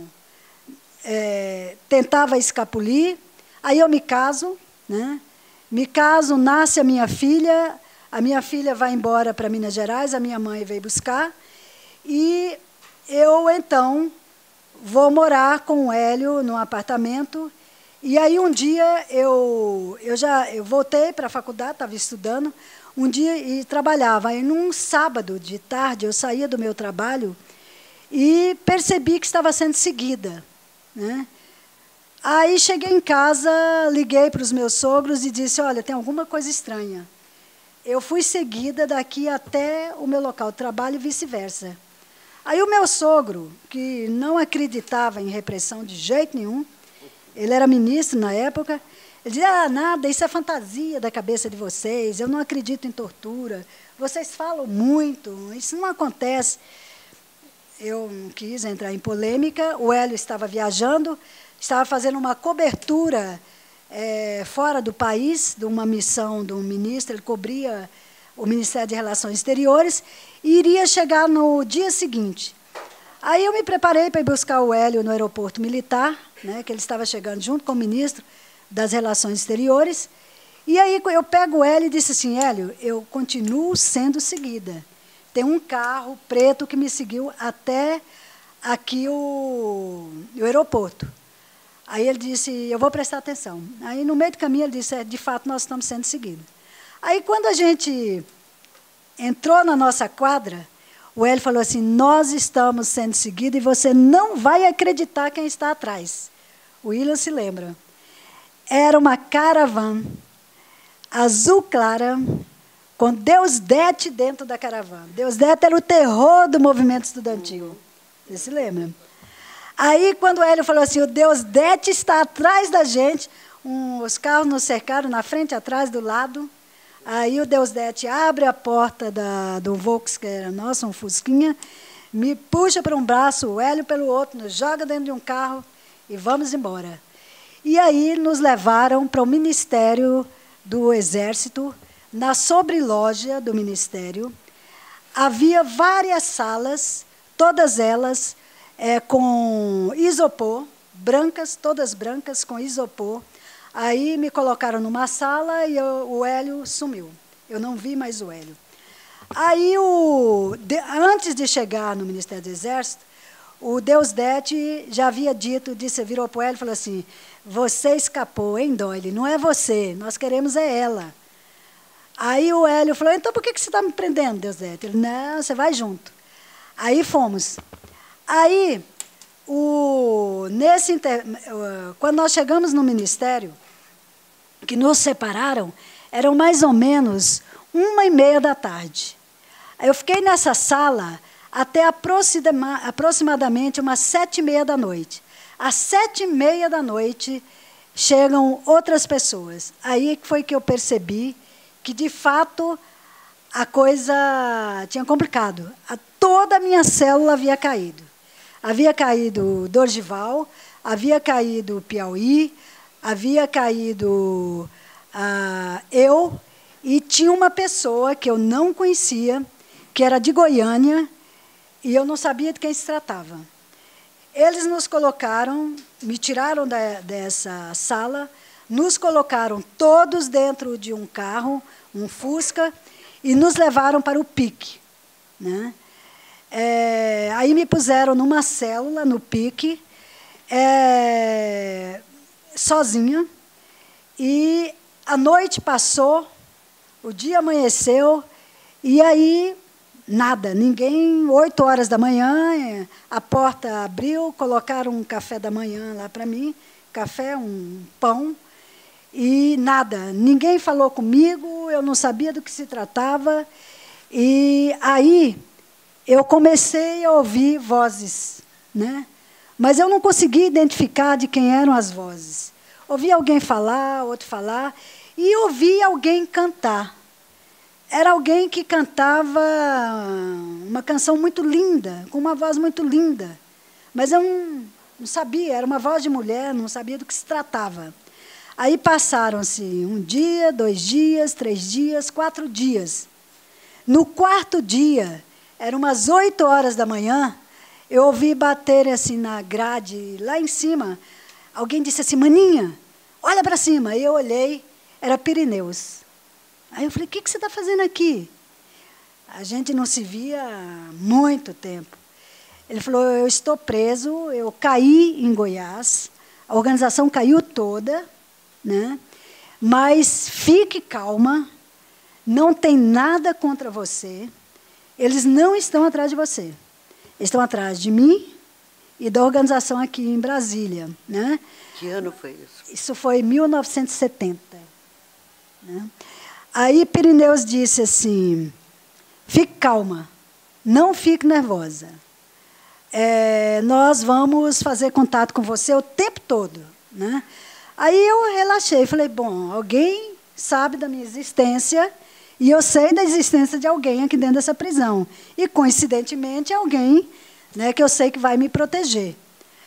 é, tentava escapulir. Aí eu me caso, né? Me caso, nasce a minha filha, a minha filha vai embora para Minas Gerais, a minha mãe veio buscar, e eu, então, vou morar com o Hélio num apartamento, e aí um dia eu, eu já eu voltei para a faculdade, estava estudando, um dia e trabalhava. Aí, num sábado de tarde, eu saía do meu trabalho e percebi que estava sendo seguida, né? Aí cheguei em casa, liguei para os meus sogros e disse, olha, tem alguma coisa estranha. Eu fui seguida daqui até o meu local de trabalho e vice-versa. Aí o meu sogro, que não acreditava em repressão de jeito nenhum, ele era ministro na época, ele dizia, ah, nada, isso é fantasia da cabeça de vocês, eu não acredito em tortura, vocês falam muito, isso não acontece. Eu não quis entrar em polêmica, o Hélio estava viajando, estava fazendo uma cobertura é, fora do país, de uma missão do ministro, ele cobria o Ministério de Relações Exteriores, e iria chegar no dia seguinte. Aí eu me preparei para ir buscar o Hélio no aeroporto militar, né, que ele estava chegando junto com o ministro das Relações Exteriores, e aí eu pego o Hélio e disse assim, Hélio, eu continuo sendo seguida. Tem um carro preto que me seguiu até aqui o, o aeroporto. Aí ele disse, eu vou prestar atenção. Aí, no meio do caminho, ele disse, é, de fato, nós estamos sendo seguidos. Aí, quando a gente entrou na nossa quadra, o Hélio falou assim, nós estamos sendo seguidos e você não vai acreditar quem está atrás. O William se lembra. Era uma caravana azul clara, com Deusdete dentro da caravana. Deusdete era o terror do movimento estudantil. Você se lembra? Aí, quando o Hélio falou assim, o Deusdete está atrás da gente, um, os carros nos cercaram na frente, atrás, do lado. Aí o Deusdete abre a porta da, do Volks, que era nosso, um Fusquinha, me puxa para um braço, o Hélio pelo outro, nos joga dentro de um carro e vamos embora. E aí nos levaram para o Ministério do Exército, na sobreloja do Ministério. Havia várias salas, todas elas é, com isopor, brancas, todas brancas, com isopor. Aí me colocaram numa sala e eu, o Hélio sumiu. Eu não vi mais o Hélio. Aí, o, de, antes de chegar no Ministério do Exército, o Deusdete já havia dito, disse, virou para o Hélio e falou assim, você escapou, hein, Doyle? Não é você, nós queremos é ela. Aí o Hélio falou, então por que você está me prendendo, Deusdete? Ele, não, você vai junto. Aí fomos. Aí, o, nesse inter, quando nós chegamos no Ministério, que nos separaram, eram mais ou menos uma e meia da tarde. Eu fiquei nessa sala até aproxima, aproximadamente umas sete e meia da noite. Às sete e meia da noite, chegam outras pessoas. Aí foi que eu percebi que, de fato, a coisa tinha complicado. A, toda a minha célula havia caído. Havia caído Dorgival, havia caído Piauí, havia caído ah, eu, e tinha uma pessoa que eu não conhecia, que era de Goiânia, e eu não sabia de quem se tratava. Eles nos colocaram, me tiraram da, dessa sala, nos colocaram todos dentro de um carro, um Fusca, e nos levaram para o P I C. Né? É, aí me puseram numa célula, no P I C, é, sozinha, e a noite passou, o dia amanheceu, e aí nada, ninguém, oito horas da manhã, a porta abriu, colocaram um café da manhã lá para mim, café, um pão, e nada, ninguém falou comigo, eu não sabia do que se tratava, e aí eu comecei a ouvir vozes, né? Mas eu não conseguia identificar de quem eram as vozes. Ouvi alguém falar, outro falar, e ouvi alguém cantar. Era alguém que cantava uma canção muito linda, com uma voz muito linda. Mas eu não, não sabia, era uma voz de mulher, não sabia do que se tratava. Aí passaram-se um dia, dois dias, três dias, quatro dias. No quarto dia, eram umas oito horas da manhã, eu ouvi bater assim na grade, lá em cima. Alguém disse assim, Maninha, olha para cima. Aí eu olhei, era Pirineus. Aí eu falei, o que, que você está fazendo aqui? A gente não se via há muito tempo. Ele falou, eu estou preso, eu caí em Goiás, a organização caiu toda, né? Mas fique calma, não tem nada contra você, eles não estão atrás de você. Eles estão atrás de mim e da organização aqui em Brasília, né? Que ano foi isso? Isso foi em mil novecentos e setenta. Né? Aí Pirineus disse assim, fique calma, não fique nervosa. É, nós vamos fazer contato com você o tempo todo. Né? Aí eu relaxei, falei, bom, alguém sabe da minha existência e eu sei da existência de alguém aqui dentro dessa prisão. E, coincidentemente, alguém, né, que eu sei que vai me proteger.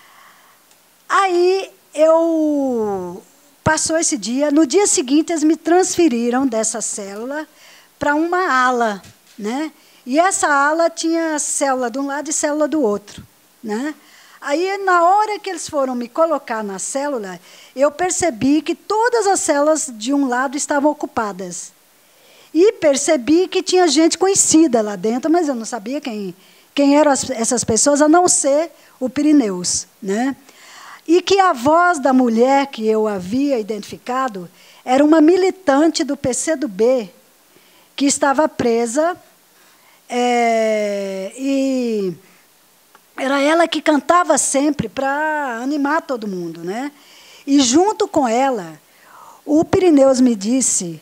Aí eu... Passou esse dia, no dia seguinte eles me transferiram dessa célula para uma ala, né? E essa ala tinha célula de um lado e célula do outro, né? Aí, na hora que eles foram me colocar na célula, eu percebi que todas as células de um lado estavam ocupadas. E percebi que tinha gente conhecida lá dentro, mas eu não sabia quem, quem eram as, essas pessoas, a não ser o Pirineus, né? E que a voz da mulher que eu havia identificado era uma militante do P C do B, que estava presa, é, e era ela que cantava sempre para animar todo mundo. Né? E, junto com ela, o Pirineus me disse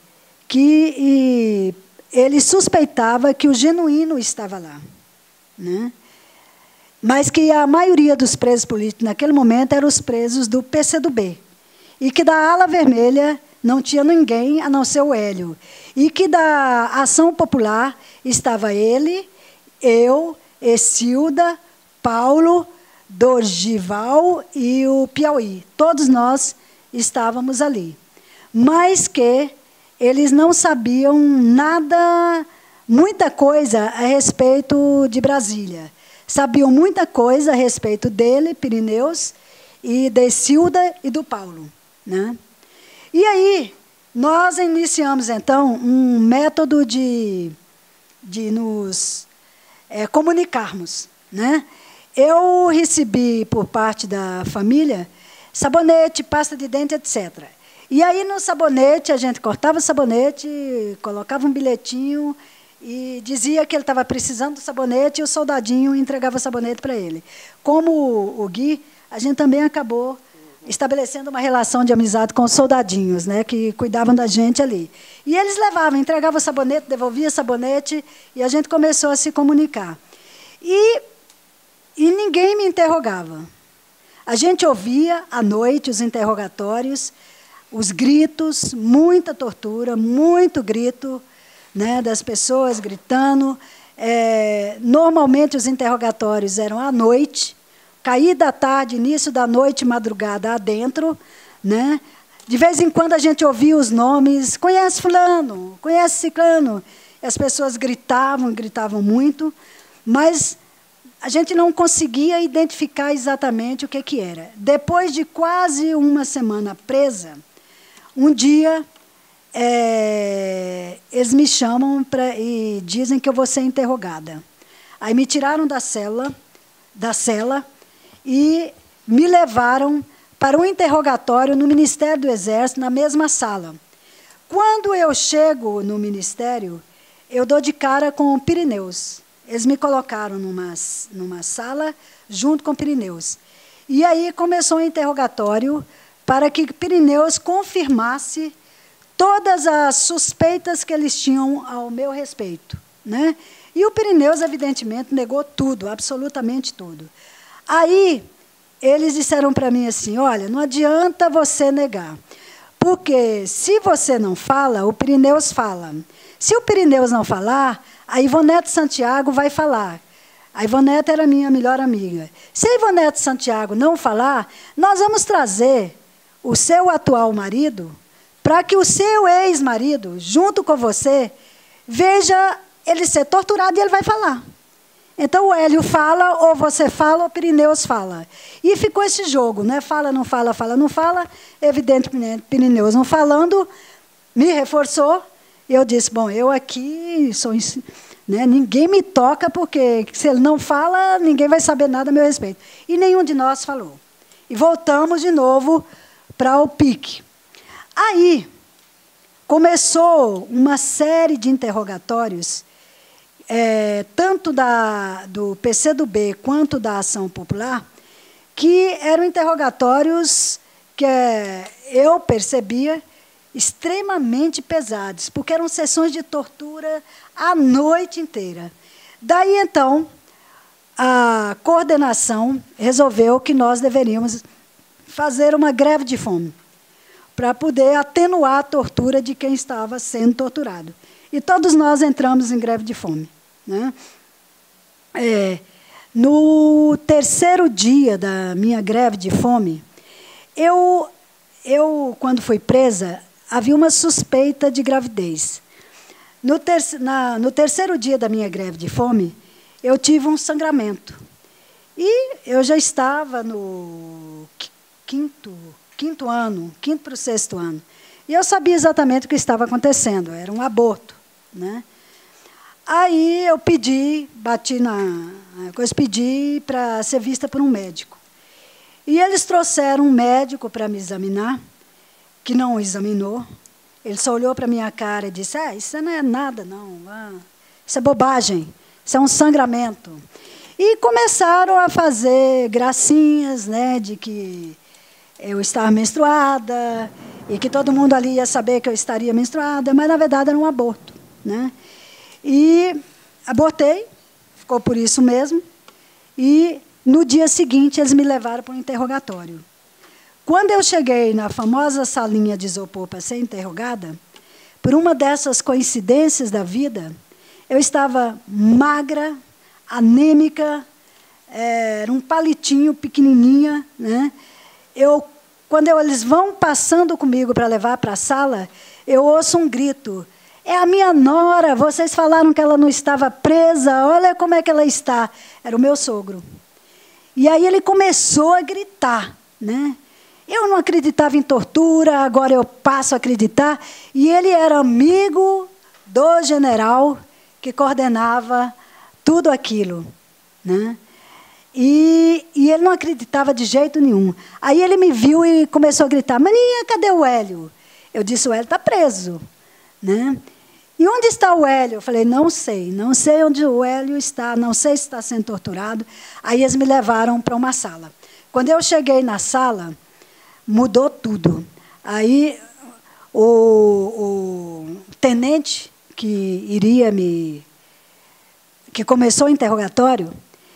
que ele suspeitava que o Genuíno estava lá. Né? Mas que a maioria dos presos políticos, naquele momento, eram os presos do P C do B. E que da ala vermelha não tinha ninguém, a não ser o Hélio. E que da Ação Popular estava ele, eu, Escilda, Paulo, Dorgival e o Piauí. Todos nós estávamos ali. Mas que eles não sabiam nada, muita coisa a respeito de Brasília. Sabiam muita coisa a respeito dele, Pirineus, e da Escilda e do Paulo. Né? E aí, nós iniciamos, então, um método de, de nos é, comunicarmos. Né? Eu recebi, por parte da família, sabonete, pasta de dente, etcétera. E aí, no sabonete, a gente cortava o sabonete, colocava um bilhetinho e dizia que ele estava precisando do sabonete e o soldadinho entregava o sabonete para ele. Como o Gui, a gente também acabou estabelecendo uma relação de amizade com os soldadinhos, né, que cuidavam da gente ali. E eles levavam, entregavam o sabonete, devolviam o sabonete, e a gente começou a se comunicar. E, e ninguém me interrogava. A gente ouvia, à noite, os interrogatórios, os gritos, muita tortura, muito grito, né, das pessoas gritando. É, normalmente, os interrogatórios eram à noite, cair da tarde, início da noite, madrugada adentro. Né? De vez em quando, a gente ouvia os nomes, conhece fulano, conhece ciclano. E as pessoas gritavam, gritavam muito, mas a gente não conseguia identificar exatamente o que, que era. Depois de quase uma semana presa, um dia... É, eles me chamam pra, e dizem que eu vou ser interrogada. Aí me tiraram da cela, da cela e me levaram para um interrogatório no Ministério do Exército, na mesma sala. Quando eu chego no Ministério, eu dou de cara com o Pirineus. Eles me colocaram numa, numa sala junto com o Pirineus. E aí começou o interrogatório para que Pirineus confirmasse todas as suspeitas que eles tinham ao meu respeito. Né? E o Pirineus, evidentemente, negou tudo, absolutamente tudo. Aí, eles disseram para mim assim, olha, não adianta você negar, porque se você não fala, o Pirineus fala. Se o Pirineus não falar, a Ivonete Santiago vai falar. A Ivonete era minha melhor amiga. Se a Ivonete Santiago não falar, nós vamos trazer o seu atual marido para que o seu ex-marido, junto com você, veja ele ser torturado e ele vai falar. Então, o Hélio fala, ou você fala, ou o Pirineus fala. E ficou esse jogo, né? Fala, não fala, fala, não fala. Evidentemente, Pirineus não falando, me reforçou. E eu disse, bom, eu aqui sou... Né, ninguém me toca, porque se ele não fala, ninguém vai saber nada a meu respeito. E nenhum de nós falou. E voltamos de novo para o pique. Aí, começou uma série de interrogatórios, é, tanto da, do P C do B quanto da Ação Popular, que eram interrogatórios que eu percebia extremamente pesados, porque eram sessões de tortura a noite inteira. Daí, então, a coordenação resolveu que nós deveríamos fazer uma greve de fome para poder atenuar a tortura de quem estava sendo torturado. E todos nós entramos em greve de fome, né? É, no terceiro dia da minha greve de fome, eu, eu, quando fui presa, havia uma suspeita de gravidez. No, ter, na, no terceiro dia da minha greve de fome, eu tive um sangramento. E eu já estava no quinto, quinto ano, quinto para o sexto ano. E eu sabia exatamente o que estava acontecendo, era um aborto, né? Aí eu pedi, bati na coisa, pedi para ser vista por um médico. E eles trouxeram um médico para me examinar, que não o examinou. Ele só olhou para a minha cara e disse, ah, isso não é nada, não. Ah, isso é bobagem, isso é um sangramento. E começaram a fazer gracinhas, né, de que eu estava menstruada e que todo mundo ali ia saber que eu estaria menstruada, mas, na verdade, era um aborto, né? E abortei, ficou por isso mesmo, e, no dia seguinte, eles me levaram para um interrogatório. Quando eu cheguei na famosa salinha de isopor para ser interrogada, por uma dessas coincidências da vida, eu estava magra, anêmica, era um palitinho pequenininha, né? Eu, quando eu, eles vão passando comigo para levar para a sala, eu ouço um grito, é a minha nora, vocês falaram que ela não estava presa, olha como é que ela está. Era o meu sogro. E aí ele começou a gritar, né? Eu não acreditava em tortura, agora eu passo a acreditar. E ele era amigo do general que coordenava tudo aquilo, né? E, e ele não acreditava de jeito nenhum. Aí ele me viu e começou a gritar, Maninha, cadê o Hélio? Eu disse, o Hélio está preso, né? E onde está o Hélio? Eu falei, não sei, não sei onde o Hélio está, não sei se está sendo torturado. Aí eles me levaram para uma sala. Quando eu cheguei na sala, mudou tudo. Aí o, o tenente que iria me... que começou o interrogatório,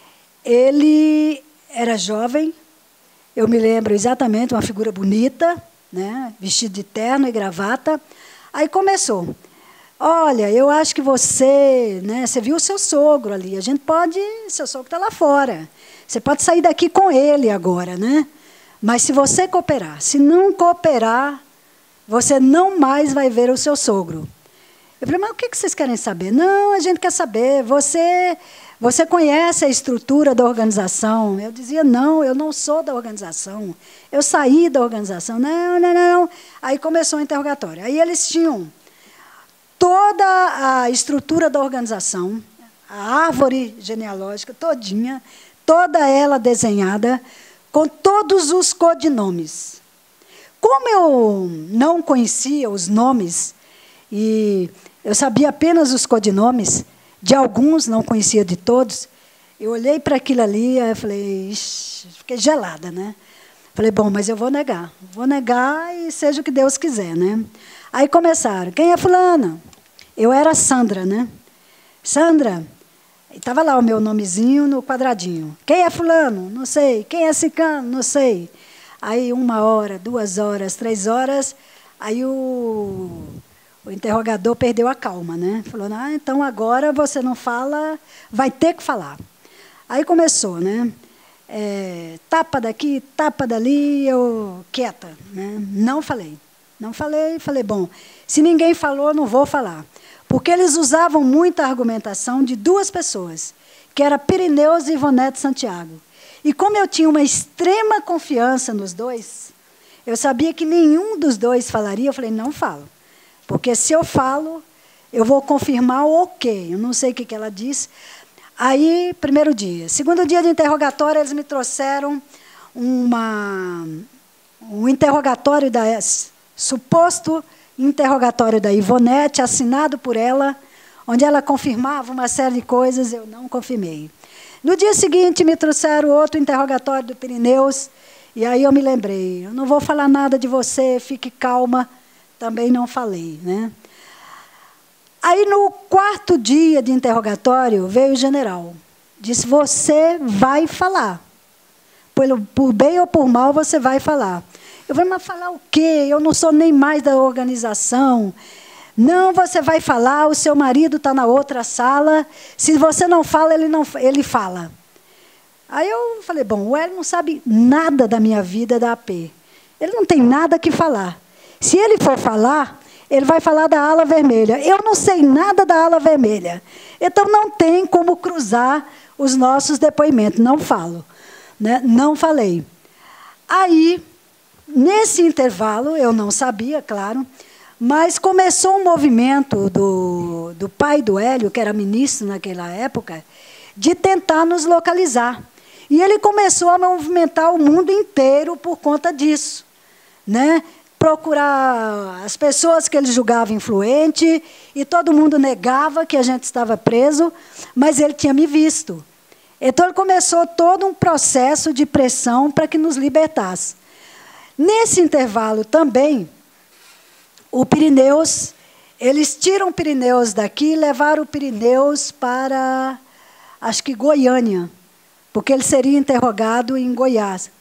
ele era jovem, eu me lembro exatamente, uma figura bonita, né, vestido de terno e gravata. Aí começou. Olha, eu acho que você, né, você viu o seu sogro ali, a gente pode, seu sogro está lá fora. Você pode sair daqui com ele agora, né? Mas se você cooperar, se não cooperar, você não mais vai ver o seu sogro. Eu falei, mas o que vocês querem saber? Não, a gente quer saber, você, você conhece a estrutura da organização? Eu dizia, não, eu não sou da organização, eu saí da organização. Não, não, não. Aí começou o interrogatório. Aí eles tinham toda a estrutura da organização, a árvore genealógica todinha, toda ela desenhada, com todos os codinomes. Como eu não conhecia os nomes, e eu sabia apenas os codinomes, de alguns, não conhecia de todos, eu olhei para aquilo ali e falei, ixi, fiquei gelada, né? Falei, bom, mas eu vou negar. Vou negar e seja o que Deus quiser, né? Aí começaram, quem é fulana? Eu era Sandra, né? Sandra, estava lá o meu nomezinho no quadradinho. Quem é fulano? Não sei. Quem é cicano? Não sei. Aí uma hora, duas horas, três horas, aí o, o interrogador perdeu a calma, né? Falou, ah, então agora você não fala, vai ter que falar. Aí começou, né? É, tapa daqui, tapa dali, eu quieta, né? Não falei. Não falei, falei, bom, se ninguém falou, não vou falar. Porque eles usavam muita argumentação de duas pessoas, que era Pirineus e Ivonete Santiago. E como eu tinha uma extrema confiança nos dois, eu sabia que nenhum dos dois falaria, eu falei, não falo. Porque se eu falo, eu vou confirmar o ok. Eu não sei o que ela disse. Aí, primeiro dia. Segundo dia de interrogatório, eles me trouxeram uma, um interrogatório da suposto interrogatório da Ivonete, assinado por ela, onde ela confirmava uma série de coisas, eu não confirmei. No dia seguinte, me trouxeram outro interrogatório do Pirineus, e aí eu me lembrei, eu não vou falar nada de você, fique calma, também não falei, né? Aí, no quarto dia de interrogatório, veio o general, disse, você vai falar, por, por bem ou por mal, você vai falar. Eu falei, mas falar o quê? Eu não sou nem mais da organização. Não, você vai falar, o seu marido está na outra sala, se você não fala, ele, não, ele fala. Aí eu falei, bom, o Hélio não sabe nada da minha vida da A P. Ele não tem nada que falar. Se ele for falar, ele vai falar da ala vermelha. Eu não sei nada da ala vermelha. Então, não tem como cruzar os nossos depoimentos. Não falo. Né? Não falei. Aí, nesse intervalo, eu não sabia, claro, mas começou um movimento do, do pai do Hélio, que era ministro naquela época, de tentar nos localizar. E ele começou a movimentar o mundo inteiro por conta disso, né? Procurar as pessoas que ele julgava influente, e todo mundo negava que a gente estava preso, mas ele tinha me visto. Então, ele começou todo um processo de pressão para que nos libertasse. Nesse intervalo também, o Pirineus, eles tiram o Pirineus daqui e levaram o Pirineus para, acho que Goiânia, porque ele seria interrogado em Goiás.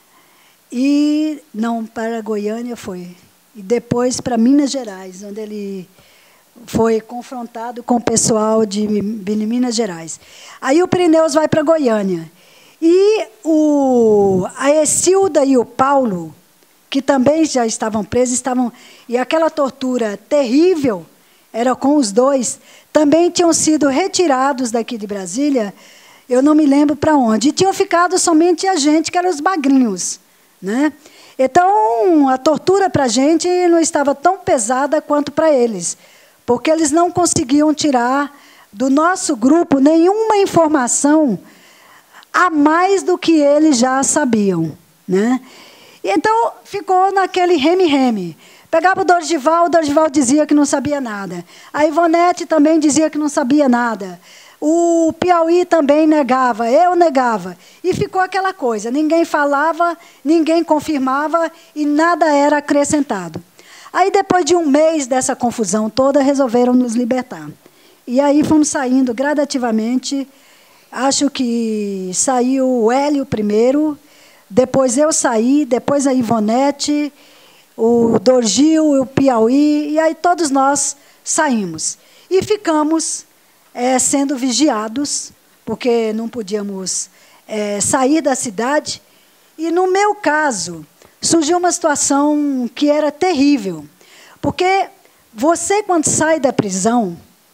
E, não, para Goiânia foi. E depois para Minas Gerais, onde ele foi confrontado com o pessoal de, de Minas Gerais. Aí o Pirineus vai para Goiânia. E o, a Escilda e o Paulo, que também já estavam presos, estavam, e aquela tortura terrível era com os dois, também tinham sido retirados daqui de Brasília, eu não me lembro para onde, e tinham ficado somente a gente, que eram os magrinhos. Né? Então, a tortura para a gente não estava tão pesada quanto para eles, porque eles não conseguiam tirar do nosso grupo nenhuma informação a mais do que eles já sabiam. Né? E então, ficou naquele reme-reme. Pegava o Dorival, o Dorival dizia que não sabia nada. A Ivonete também dizia que não sabia nada. O Piauí também negava, eu negava. E ficou aquela coisa, ninguém falava, ninguém confirmava e nada era acrescentado. Aí, depois de um mês dessa confusão toda, resolveram nos libertar. E aí fomos saindo gradativamente. Acho que saiu o Hélio primeiro, depois eu saí, depois a Ivonete, o Dorgil, o Piauí, e aí todos nós saímos. E ficamos é, sendo vigiados, porque não podíamos é, sair da cidade. E, no meu caso, surgiu uma situação que era terrível. Porque você, quando sai da prisão,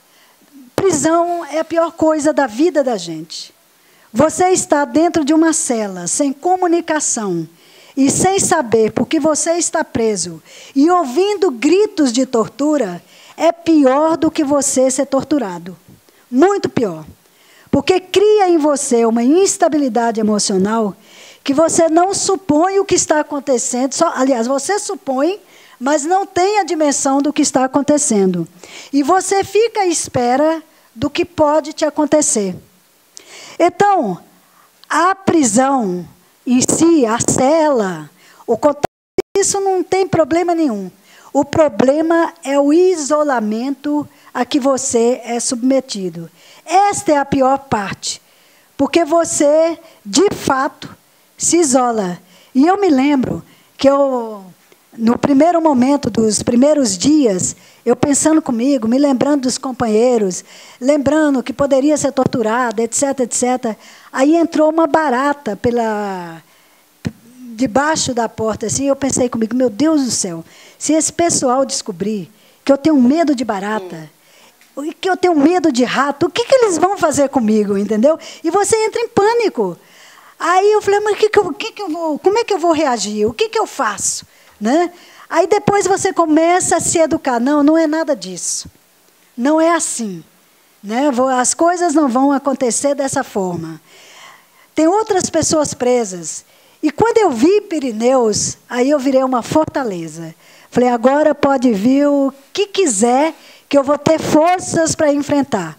prisão é a pior coisa da vida da gente. Você está dentro de uma cela, sem comunicação, e sem saber por que você está preso, e ouvindo gritos de tortura, é pior do que você ser torturado. Muito pior. Porque cria em você uma instabilidade emocional que você não supõe o que está acontecendo. Só, aliás, você supõe, mas não tem a dimensão do que está acontecendo. E você fica à espera do que pode te acontecer. Então, a prisão em si, a cela, o contato, isso não tem problema nenhum. O problema é o isolamento a que você é submetido. Esta é a pior parte, porque você, de fato, se isola. E eu me lembro que eu, no primeiro momento, dos primeiros dias, eu pensando comigo, me lembrando dos companheiros, lembrando que poderia ser torturada, etc, etcétera. Aí entrou uma barata pela, debaixo da porta, assim, eu pensei comigo, meu Deus do céu, se esse pessoal descobrir que eu tenho medo de barata, que eu tenho medo de rato, o que, que eles vão fazer comigo, entendeu? E você entra em pânico. Aí eu falei, mas que que eu, que que eu vou, como é que eu vou reagir? O que, que eu faço? Né? Aí depois você começa a se educar. Não, não é nada disso. Não é assim. Né? As coisas não vão acontecer dessa forma. Tem outras pessoas presas. E quando eu vi Pirineus, aí eu virei uma fortaleza. Falei, agora pode vir o que quiser, que eu vou ter forças para enfrentar.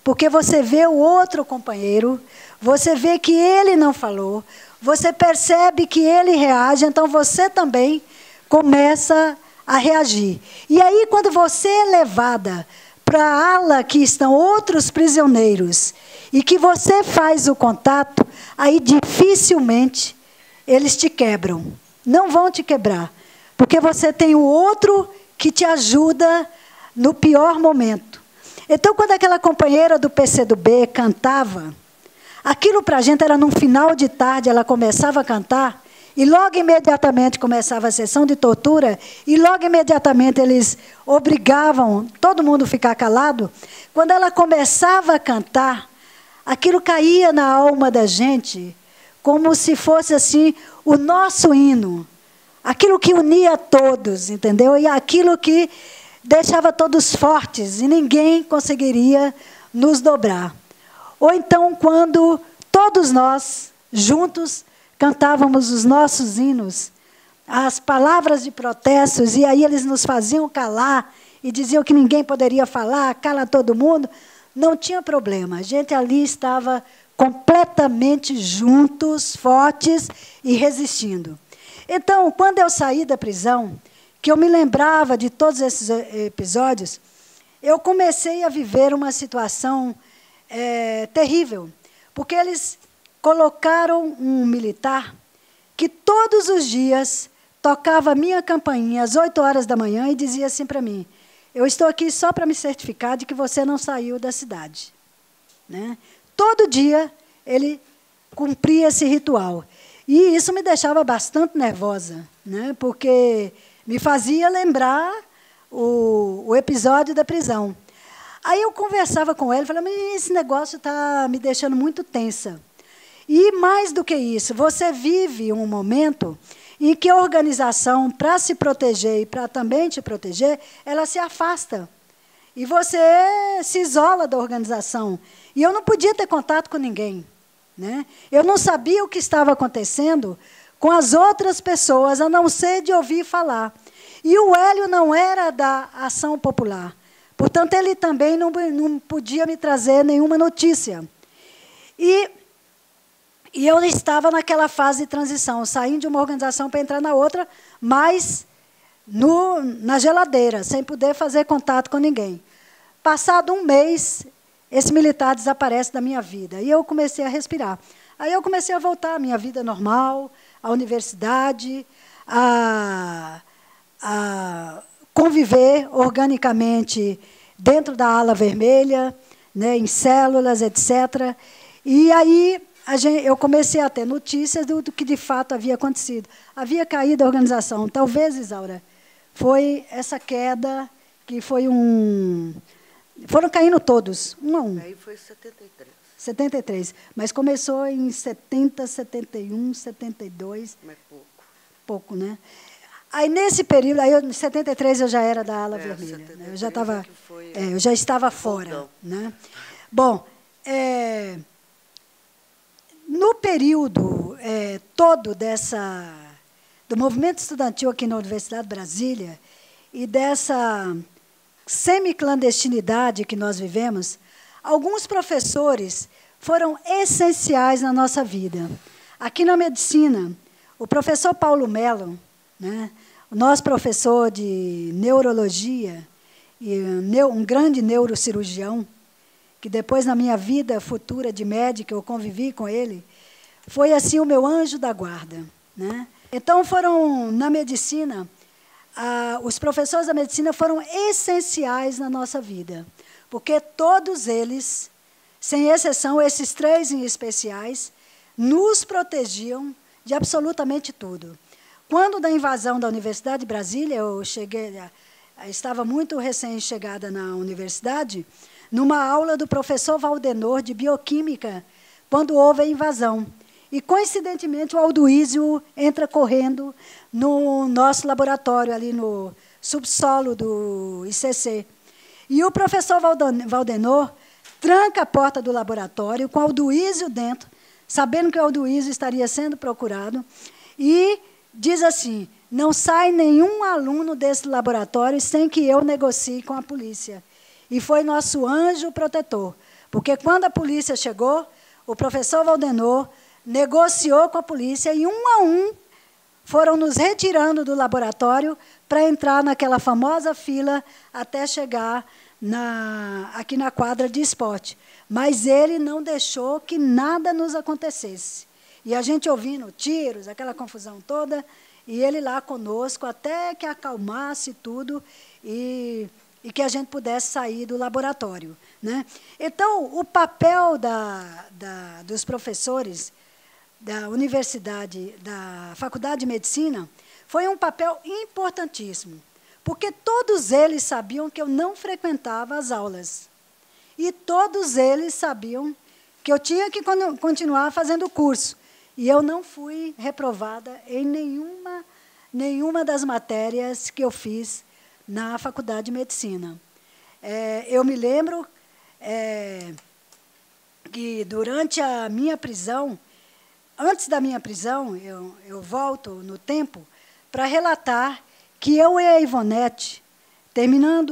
porque você vê o outro companheiro, você vê que ele não falou, você percebe que ele reage, então você também começa a reagir. E aí, quando você é levada para a ala que estão outros prisioneiros e que você faz o contato, aí dificilmente eles te quebram. Não vão te quebrar, porque você tem o outro que te ajuda no pior momento. Então, quando aquela companheira do P C do B cantava, aquilo para a gente era num final de tarde, ela começava a cantar, e logo imediatamente começava a sessão de tortura, e logo imediatamente eles obrigavam todo mundo a ficar calado. Quando ela começava a cantar, aquilo caía na alma da gente, como se fosse assim o nosso hino, aquilo que unia todos, entendeu? E aquilo que deixava todos fortes, e ninguém conseguiria nos dobrar. Ou então, quando todos nós, juntos, cantávamos os nossos hinos, as palavras de protestos, e aí eles nos faziam calar, e diziam que ninguém poderia falar, cala todo mundo, não tinha problema. A gente ali estava completamente juntos, fortes e resistindo. Então, quando eu saí da prisão, que eu me lembrava de todos esses episódios, eu comecei a viver uma situação é, terrível, porque eles colocaram um militar que todos os dias tocava a minha campainha às oito horas da manhã e dizia assim para mim: eu estou aqui só para me certificar de que você não saiu da cidade. Né? Todo dia ele cumpria esse ritual. E isso me deixava bastante nervosa, né? Porque me fazia lembrar o, o episódio da prisão. Aí eu conversava com ele, falava, mas esse negócio está me deixando muito tensa. E mais do que isso, você vive um momento em que a organização, para se proteger e para também te proteger, ela se afasta. E você se isola da organização. E eu não podia ter contato com ninguém. Né? Eu não sabia o que estava acontecendo com as outras pessoas, a não ser de ouvir falar. E o Hélio não era da Ação Popular. Portanto, ele também não, não podia me trazer nenhuma notícia. E, e eu estava naquela fase de transição, saindo de uma organização para entrar na outra, mas no, na geladeira, sem poder fazer contato com ninguém. Passado um mês, esse militar desaparece da minha vida. E eu comecei a respirar. Aí eu comecei a voltar à minha vida normal, à universidade, a, a conviver organicamente dentro da ala vermelha, né, em células, etcétera. E aí a gente, eu comecei a ter notícias do, do que de fato havia acontecido. Havia caído a organização. Talvez, Isaura, foi essa queda que foi um... Foram caindo todos, um a um. Aí foi setenta e três. setenta e três. Mas começou em setenta, setenta e um, setenta e dois. Mas pouco. Pouco, né? Aí, nesse período, aí eu, em setenta e três, eu já era da ala É, vermelha. Né? Eu, já setenta e três tava, é que foi é, eu já estava fora. Né? Bom, é, no período é, todo dessa, do movimento estudantil aqui na Universidade de Brasília e dessa semi-clandestinidade que nós vivemos, alguns professores foram essenciais na nossa vida. Aqui na medicina, o professor Paulo Mello, né, o nosso professor de neurologia, e um grande neurocirurgião, que depois, na minha vida futura de médica, eu convivi com ele, foi assim o meu anjo da guarda. Né? Então, foram, na medicina, ah, os professores da medicina foram essenciais na nossa vida, porque todos eles, sem exceção, esses três em especiais, nos protegiam de absolutamente tudo. Quando da invasão da Universidade de Brasília, eu cheguei, estava muito recém-chegada na universidade, numa aula do professor Valdenor, de bioquímica, quando houve a invasão. E, coincidentemente, o Alduísio entra correndo no nosso laboratório, ali no subsolo do I C C. E o professor Valdenor tranca a porta do laboratório com o Alduísio dentro, sabendo que o Alduísio estaria sendo procurado, e diz assim, não sai nenhum aluno desse laboratório sem que eu negocie com a polícia. E foi nosso anjo protetor, Porque quando a polícia chegou, o professor Valdenor negociou com a polícia e, um a um, foram nos retirando do laboratório para entrar naquela famosa fila até chegar na, aqui na quadra de esporte. Mas ele não deixou que nada nos acontecesse. E a gente ouvindo tiros, aquela confusão toda, e ele lá conosco, até que acalmasse tudo e, e que a gente pudesse sair do laboratório, né? Então, o papel da, da, dos professores da universidade, da Faculdade de Medicina, foi um papel importantíssimo, porque todos eles sabiam que eu não frequentava as aulas. E todos eles sabiam que eu tinha que continuar fazendo o curso. E eu não fui reprovada em nenhuma, nenhuma das matérias que eu fiz na Faculdade de Medicina. É, eu me lembro é, que, durante a minha prisão, antes da minha prisão, eu, eu volto no tempo para relatar que eu e a Ivonete, terminando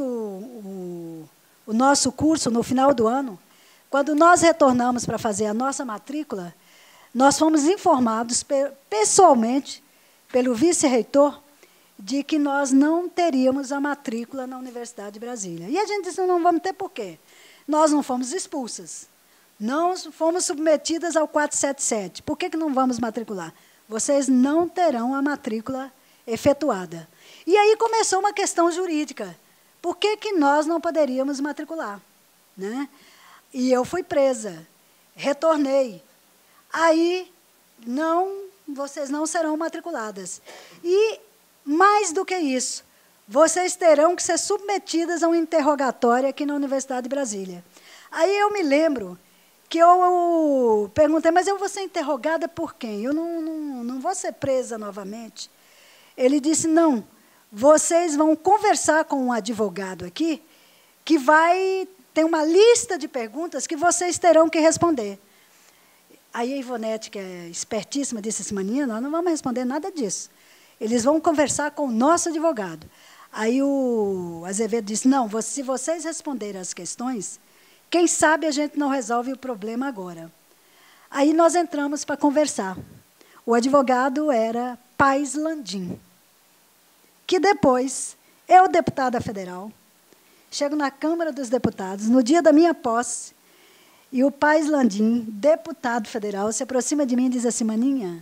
o, o nosso curso no final do ano, quando nós retornamos para fazer a nossa matrícula, nós fomos informados pe pessoalmente pelo vice-reitor de que nós não teríamos a matrícula na Universidade de Brasília. E a gente disse, não vamos ter por quê? Nós não fomos expulsas, não fomos submetidas ao quatrocentos e setenta e sete. Por que que não vamos matricular? Vocês não terão a matrícula efetuada. E aí começou uma questão jurídica. Por que que nós não poderíamos matricular, né? E eu fui presa, retornei. Aí, não, vocês não serão matriculadas. E, mais do que isso, vocês terão que ser submetidas a um interrogatório aqui na Universidade de Brasília. Aí eu me lembro que eu perguntei, mas eu vou ser interrogada por quem? Eu não, não, não vou ser presa novamente. Ele disse, não, vocês vão conversar com um advogado aqui que vai ter uma lista de perguntas que vocês terão que responder. Aí a Ivonete, que é espertíssima, disse assim, maninha, nós não vamos responder nada disso. Eles vão conversar com o nosso advogado. Aí o Azevedo disse, não, se vocês responderem as questões, quem sabe a gente não resolve o problema agora. Aí nós entramos para conversar. O advogado era Paes Landim, que depois, eu, deputada federal, chego na Câmara dos Deputados, no dia da minha posse, e o Paes Landim, deputado federal, se aproxima de mim e diz assim, maninha,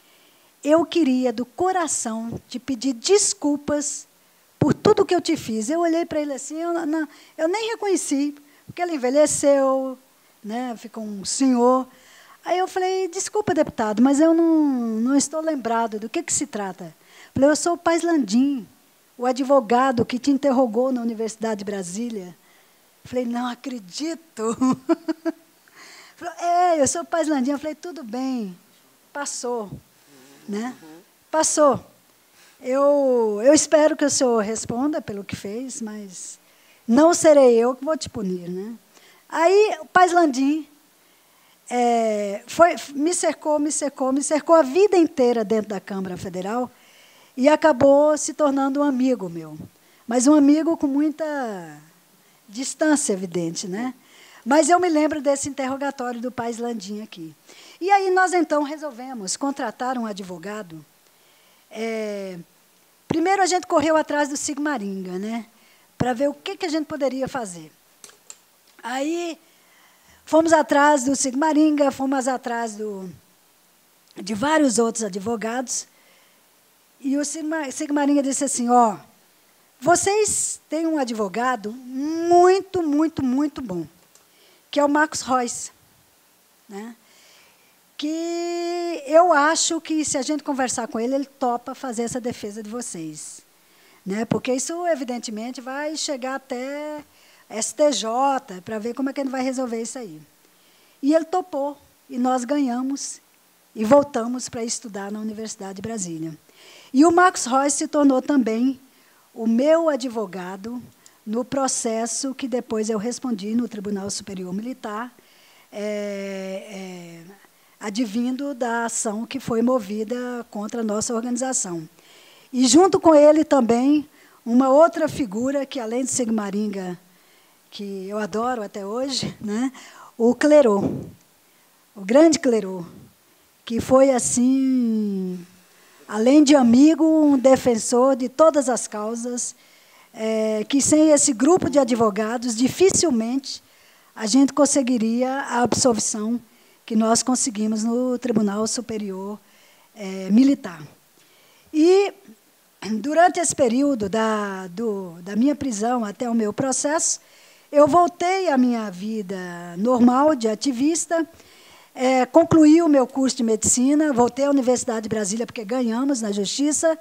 eu queria, do coração, te pedir desculpas por tudo que eu te fiz. Eu olhei para ele assim, eu, não, eu nem reconheci, porque ele envelheceu, né, ficou um senhor. Aí eu falei, desculpa, deputado, mas eu não, não estou lembrado do que, que se trata. Eu falei, eu sou o Paes Landim, o advogado que te interrogou na Universidade de Brasília. Eu falei, não acredito. Falei, é, eu sou o Paes Landim. Eu falei, tudo bem, passou. Né? Passou. Eu, eu espero que o senhor responda pelo que fez, mas não serei eu que vou te punir. Né? Aí, o Paes Landim é, foi, me cercou, me cercou, me cercou a vida inteira dentro da Câmara Federal e acabou se tornando um amigo meu. Mas um amigo com muita distância, evidente, né? Mas eu me lembro desse interrogatório do Paes Landim aqui. E aí nós, então, resolvemos contratar um advogado. É, primeiro, a gente correu atrás do Sigmaringa, né, para ver o que, que a gente poderia fazer. Aí, fomos atrás do Sigmaringa, fomos atrás do, de vários outros advogados, e o Sigmaringa disse assim, ó, vocês têm um advogado muito, muito, muito bom, que é o Marcos Royce, né? Que eu acho que, se a gente conversar com ele, ele topa fazer essa defesa de vocês. Né? Porque isso, evidentemente, vai chegar até S T J, para ver como é que ele vai resolver isso aí. E ele topou, e nós ganhamos, e voltamos para estudar na Universidade de Brasília. E o Marcos Royce se tornou também o meu advogado no processo que depois eu respondi no Tribunal Superior Militar, é, é, advindo da ação que foi movida contra a nossa organização. E, junto com ele, também, uma outra figura, que, além de Sigmaringa, que eu adoro até hoje, né, o Clerô, o grande Clerô, que foi, assim, além de amigo, um defensor de todas as causas, é, que sem esse grupo de advogados, dificilmente a gente conseguiria a absolvição que nós conseguimos no Tribunal Superior é, Militar. E, durante esse período da, do, da minha prisão até o meu processo, eu voltei à minha vida normal de ativista, é, concluí o meu curso de medicina, voltei à Universidade de Brasília, porque ganhamos na Justiça.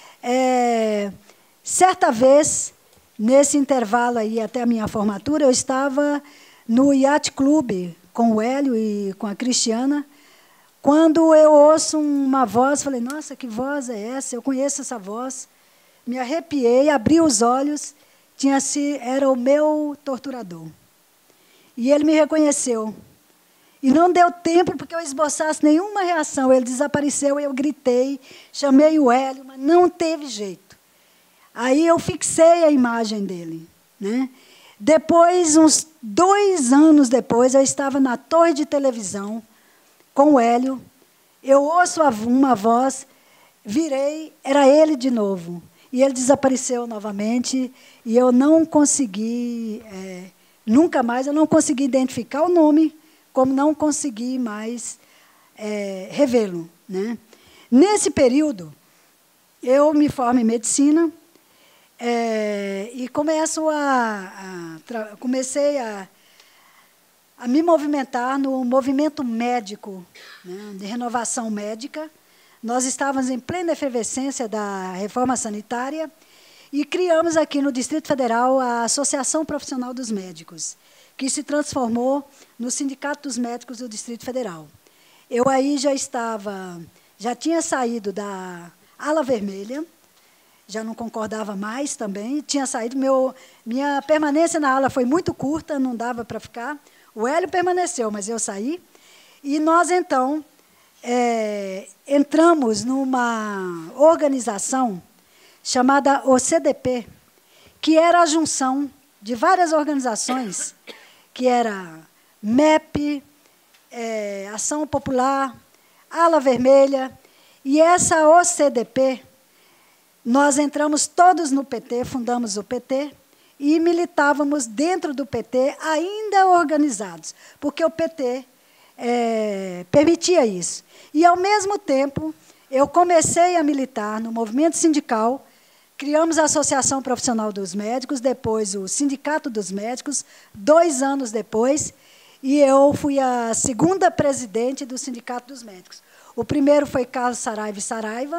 É, certa vez, nesse intervalo aí até a minha formatura, eu estava no Yacht Club com o Hélio e com a Cristiana, quando eu ouço uma voz, falei, nossa, que voz é essa? Eu conheço essa voz. Me arrepiei, abri os olhos, tinha se, era o meu torturador. E ele me reconheceu. E não deu tempo porque eu esboçasse nenhuma reação. Ele desapareceu, eu gritei, chamei o Hélio, mas não teve jeito. Aí eu fixei a imagem dele, né? Depois, uns dois anos depois, eu estava na torre de televisão com o Hélio. Eu ouço uma voz, virei, era ele de novo. E ele desapareceu novamente, e eu não consegui, é, nunca mais, eu não consegui identificar o nome, como não consegui mais é, revê-lo, né? Nesse período, eu me formo em medicina, é, e começo a, a, comecei a, a me movimentar no movimento médico, né, de renovação médica. Nós estávamos em plena efervescência da reforma sanitária e criamos aqui no Distrito Federal a Associação Profissional dos Médicos, que se transformou no Sindicato dos Médicos do Distrito Federal. Eu aí já estava, já tinha saído da ala vermelha, já não concordava mais também, tinha saído, meu, minha permanência na ala foi muito curta, não dava para ficar. O Hélio permaneceu, mas eu saí. E nós, então, é, entramos numa organização chamada O C D P, que era a junção de várias organizações, que era M E P, é, Ação Popular, Ala Vermelha, e essa O C D P, nós entramos todos no P T, fundamos o P T, e militávamos dentro do P T, ainda organizados, porque o P T é, permitia isso. E, ao mesmo tempo, eu comecei a militar no movimento sindical, criamos a Associação Profissional dos Médicos, depois o Sindicato dos Médicos, dois anos depois, e eu fui a segunda presidente do Sindicato dos Médicos. O primeiro foi Carlos Saraiva Saraiva,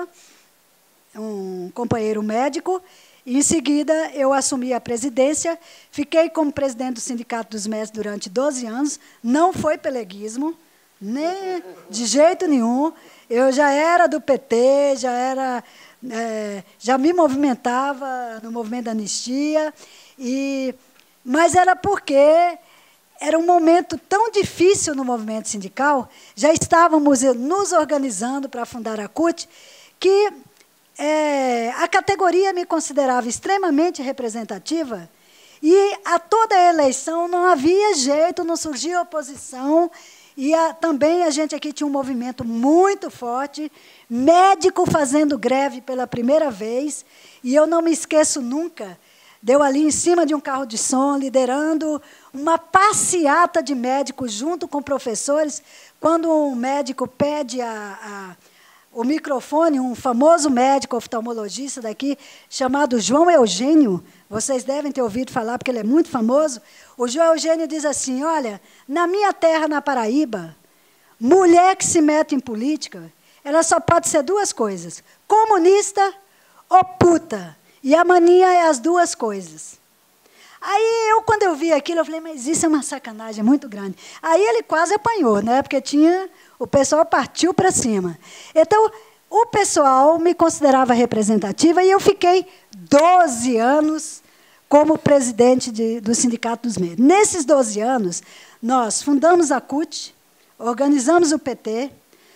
um companheiro médico, e, em seguida, eu assumi a presidência, fiquei como presidente do Sindicato dos Médicos durante doze anos, não foi peleguismo, nem de jeito nenhum, eu já era do P T, já, era, é, já me movimentava no movimento da anistia, e, mas era porque era um momento tão difícil no movimento sindical, já estávamos nos organizando para fundar a C U T, que É, a categoria me considerava extremamente representativa e a toda a eleição não havia jeito, não surgia oposição, e a, também a gente aqui tinha um movimento muito forte, médico fazendo greve pela primeira vez, e eu não me esqueço nunca, deu ali em cima de um carro de som, liderando uma passeata de médicos junto com professores, quando um médico pede a... a o microfone, um famoso médico oftalmologista daqui, chamado João Eugênio, vocês devem ter ouvido falar, porque ele é muito famoso. O João Eugênio diz assim, olha, na minha terra, na Paraíba, mulher que se mete em política, ela só pode ser duas coisas, comunista ou puta. E a mania é as duas coisas. Aí, eu, quando eu vi aquilo, eu falei, mas isso é uma sacanagem muito grande. Aí ele quase apanhou, né, porque tinha... O pessoal partiu para cima. Então, o pessoal me considerava representativa e eu fiquei doze anos como presidente de, do Sindicato dos Médicos. Nesses doze anos, nós fundamos a C U T, organizamos o P T,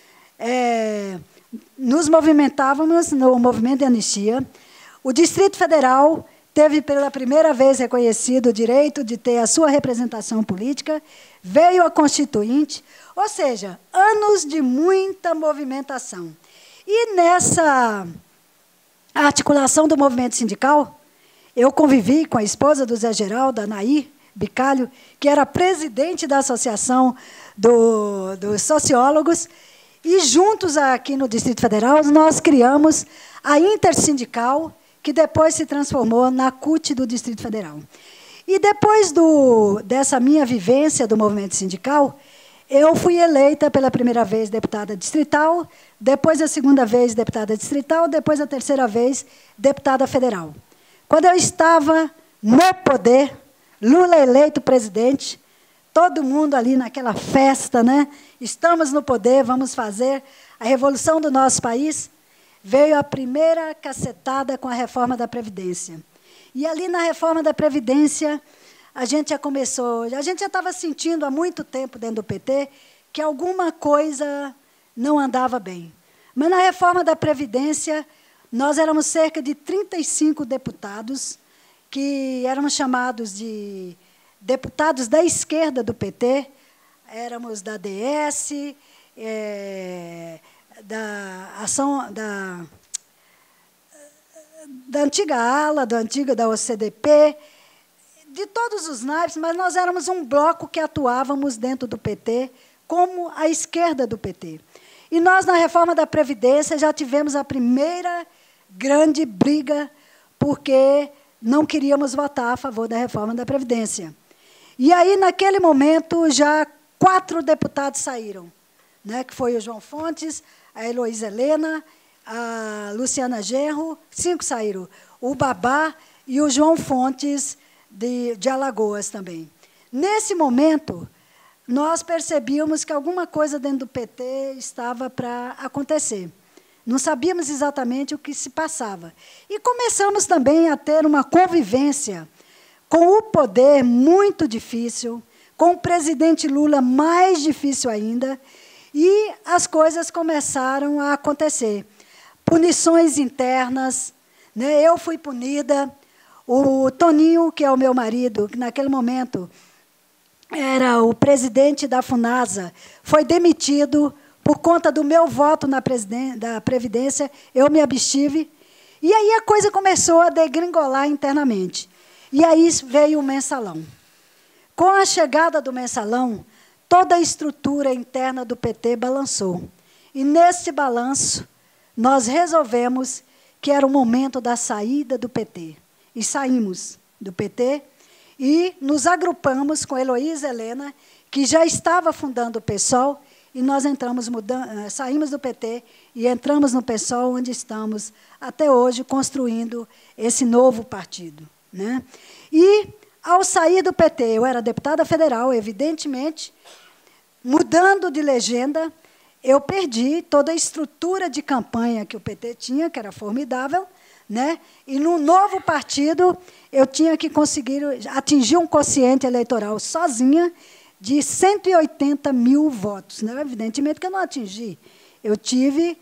é, nos movimentávamos no movimento de anistia. O Distrito Federal teve pela primeira vez reconhecido o direito de ter a sua representação política, veio a Constituinte, ou seja, anos de muita movimentação. E nessa articulação do movimento sindical, eu convivi com a esposa do Zé Geraldo, a Nair Bicalho, que era presidente da Associação do, dos Sociólogos, e juntos aqui no Distrito Federal nós criamos a Intersindical, que depois se transformou na C U T do Distrito Federal. E depois do, dessa minha vivência do movimento sindical, eu fui eleita pela primeira vez deputada distrital, depois a segunda vez deputada distrital, depois a terceira vez deputada federal. Quando eu estava no poder, Lula eleito presidente, todo mundo ali naquela festa, né? Estamos no poder, vamos fazer a revolução do nosso país. Veio a primeira cacetada com a reforma da Previdência. E ali na reforma da Previdência, a gente já começou, a gente já estava sentindo há muito tempo dentro do P T que alguma coisa não andava bem. Mas na reforma da Previdência, nós éramos cerca de trinta e cinco deputados, que éramos chamados de deputados da esquerda do P T, éramos da D S, é, da ação da, da antiga ala, da antiga da O C D P, de todos os naipes, mas nós éramos um bloco que atuávamos dentro do P T como a esquerda do P T. E nós, na reforma da Previdência, já tivemos a primeira grande briga, porque não queríamos votar a favor da reforma da Previdência. E aí, naquele momento, já quatro deputados saíram, né, que foi o João Fontes, a Heloísa Helena, a Luciana Genro, cinco saíram, o Babá e o João Fontes, de, de Alagoas também. Nesse momento, nós percebíamos que alguma coisa dentro do P T estava para acontecer. Não sabíamos exatamente o que se passava. E começamos também a ter uma convivência com o poder muito difícil, com o presidente Lula mais difícil ainda, e as coisas começaram a acontecer. Punições internas, né? Eu fui punida, o Toninho, que é o meu marido, que naquele momento era o presidente da FUNASA, foi demitido por conta do meu voto na da Previdência, eu me abstive, e aí a coisa começou a degringolar internamente. E aí veio o mensalão. Com a chegada do mensalão, toda a estrutura interna do P T balançou. E, nesse balanço, nós resolvemos que era o momento da saída do P T. E saímos do P T e nos agrupamos com a Heloísa Helena, que já estava fundando o PSOL, e nós entramos, mudando, saímos do P T e entramos no PSOL, onde estamos até hoje construindo esse novo partido, né? E, ao sair do P T, eu era deputada federal, evidentemente, mudando de legenda, eu perdi toda a estrutura de campanha que o P T tinha, que era formidável, né? E, no novo partido, eu tinha que conseguir atingir um quociente eleitoral sozinha, de cento e oitenta mil votos. Né? Evidentemente que eu não atingi. Eu tive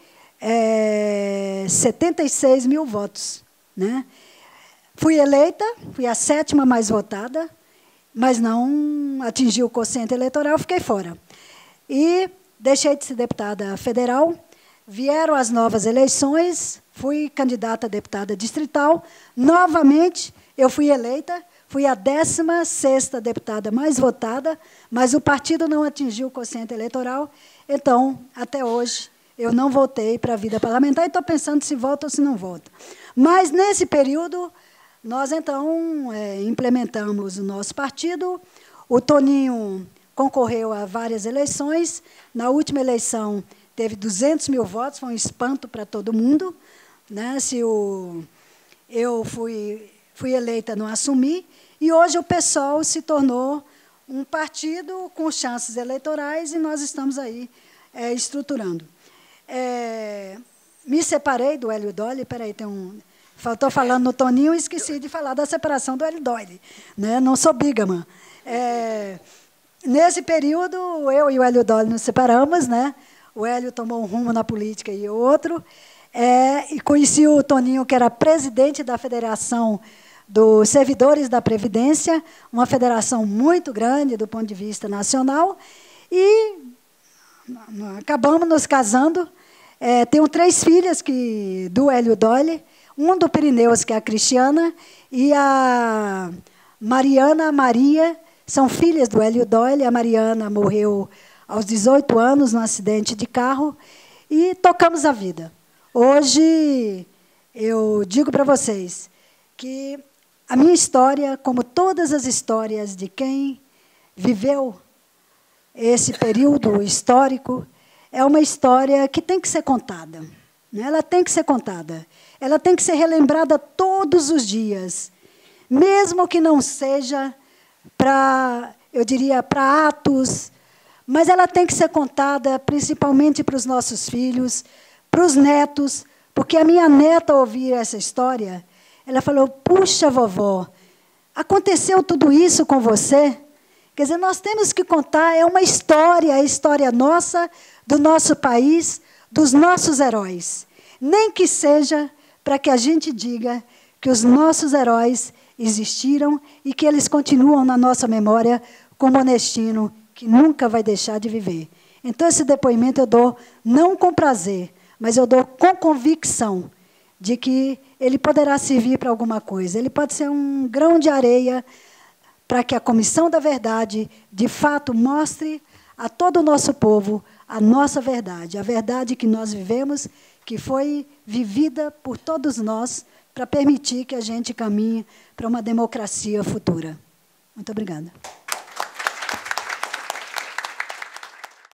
é, setenta e seis mil votos. Né? Fui eleita, fui a sétima mais votada, mas não atingi o quociente eleitoral, fiquei fora. E deixei de ser deputada federal, vieram as novas eleições, fui candidata a deputada distrital, novamente eu fui eleita, fui a décima sexta deputada mais votada, mas o partido não atingiu o quociente eleitoral, então, até hoje, eu não voltei para a vida parlamentar e estou pensando se volto ou se não volto. Mas, nesse período, nós, então, é, implementamos o nosso partido, o Toninho concorreu a várias eleições, na última eleição teve duzentos mil votos, foi um espanto para todo mundo, né? Se o, eu fui, fui eleita, não assumi, e hoje o PSOL se tornou um partido com chances eleitorais e nós estamos aí é, estruturando. É, me separei do Hélio Dolly, peraí, tem um... Estou falando no Toninho e esqueci de falar da separação do Hélio Dolly. Né? Não sou bígama. É, nesse período, eu e o Hélio Dolly nos separamos, né? O Hélio tomou um rumo na política e outro, é, e conheci o Toninho, que era presidente da Federação dos servidores da Previdência, uma federação muito grande do ponto de vista nacional, e acabamos nos casando. É, tenho três filhas que, do Hélio Doyle, um do Pirineus, que é a Cristiana, e a Mariana Maria, são filhas do Hélio Doyle. A Mariana morreu aos dezoito anos num acidente de carro, e tocamos a vida. Hoje, eu digo para vocês que a minha história, como todas as histórias de quem viveu esse período histórico, é uma história que tem que ser contada. Né? Ela tem que ser contada. Ela tem que ser relembrada todos os dias, mesmo que não seja para, eu diria, para atos, mas ela tem que ser contada principalmente para os nossos filhos, para os netos, porque a minha neta, ao ouvir essa história, ela falou, puxa, vovó, aconteceu tudo isso com você? Quer dizer, nós temos que contar, é uma história, a história nossa, do nosso país, dos nossos heróis. Nem que seja para que a gente diga que os nossos heróis existiram e que eles continuam na nossa memória como Onestino, que nunca vai deixar de viver. Então, esse depoimento eu dou não com prazer, mas eu dou com convicção de que ele poderá servir para alguma coisa. Ele pode ser um grão de areia para que a Comissão da Verdade, de fato, mostre a todo o nosso povo a nossa verdade, a verdade que nós vivemos, que foi vivida por todos nós, para permitir que a gente caminhe para uma democracia futura. Muito obrigada.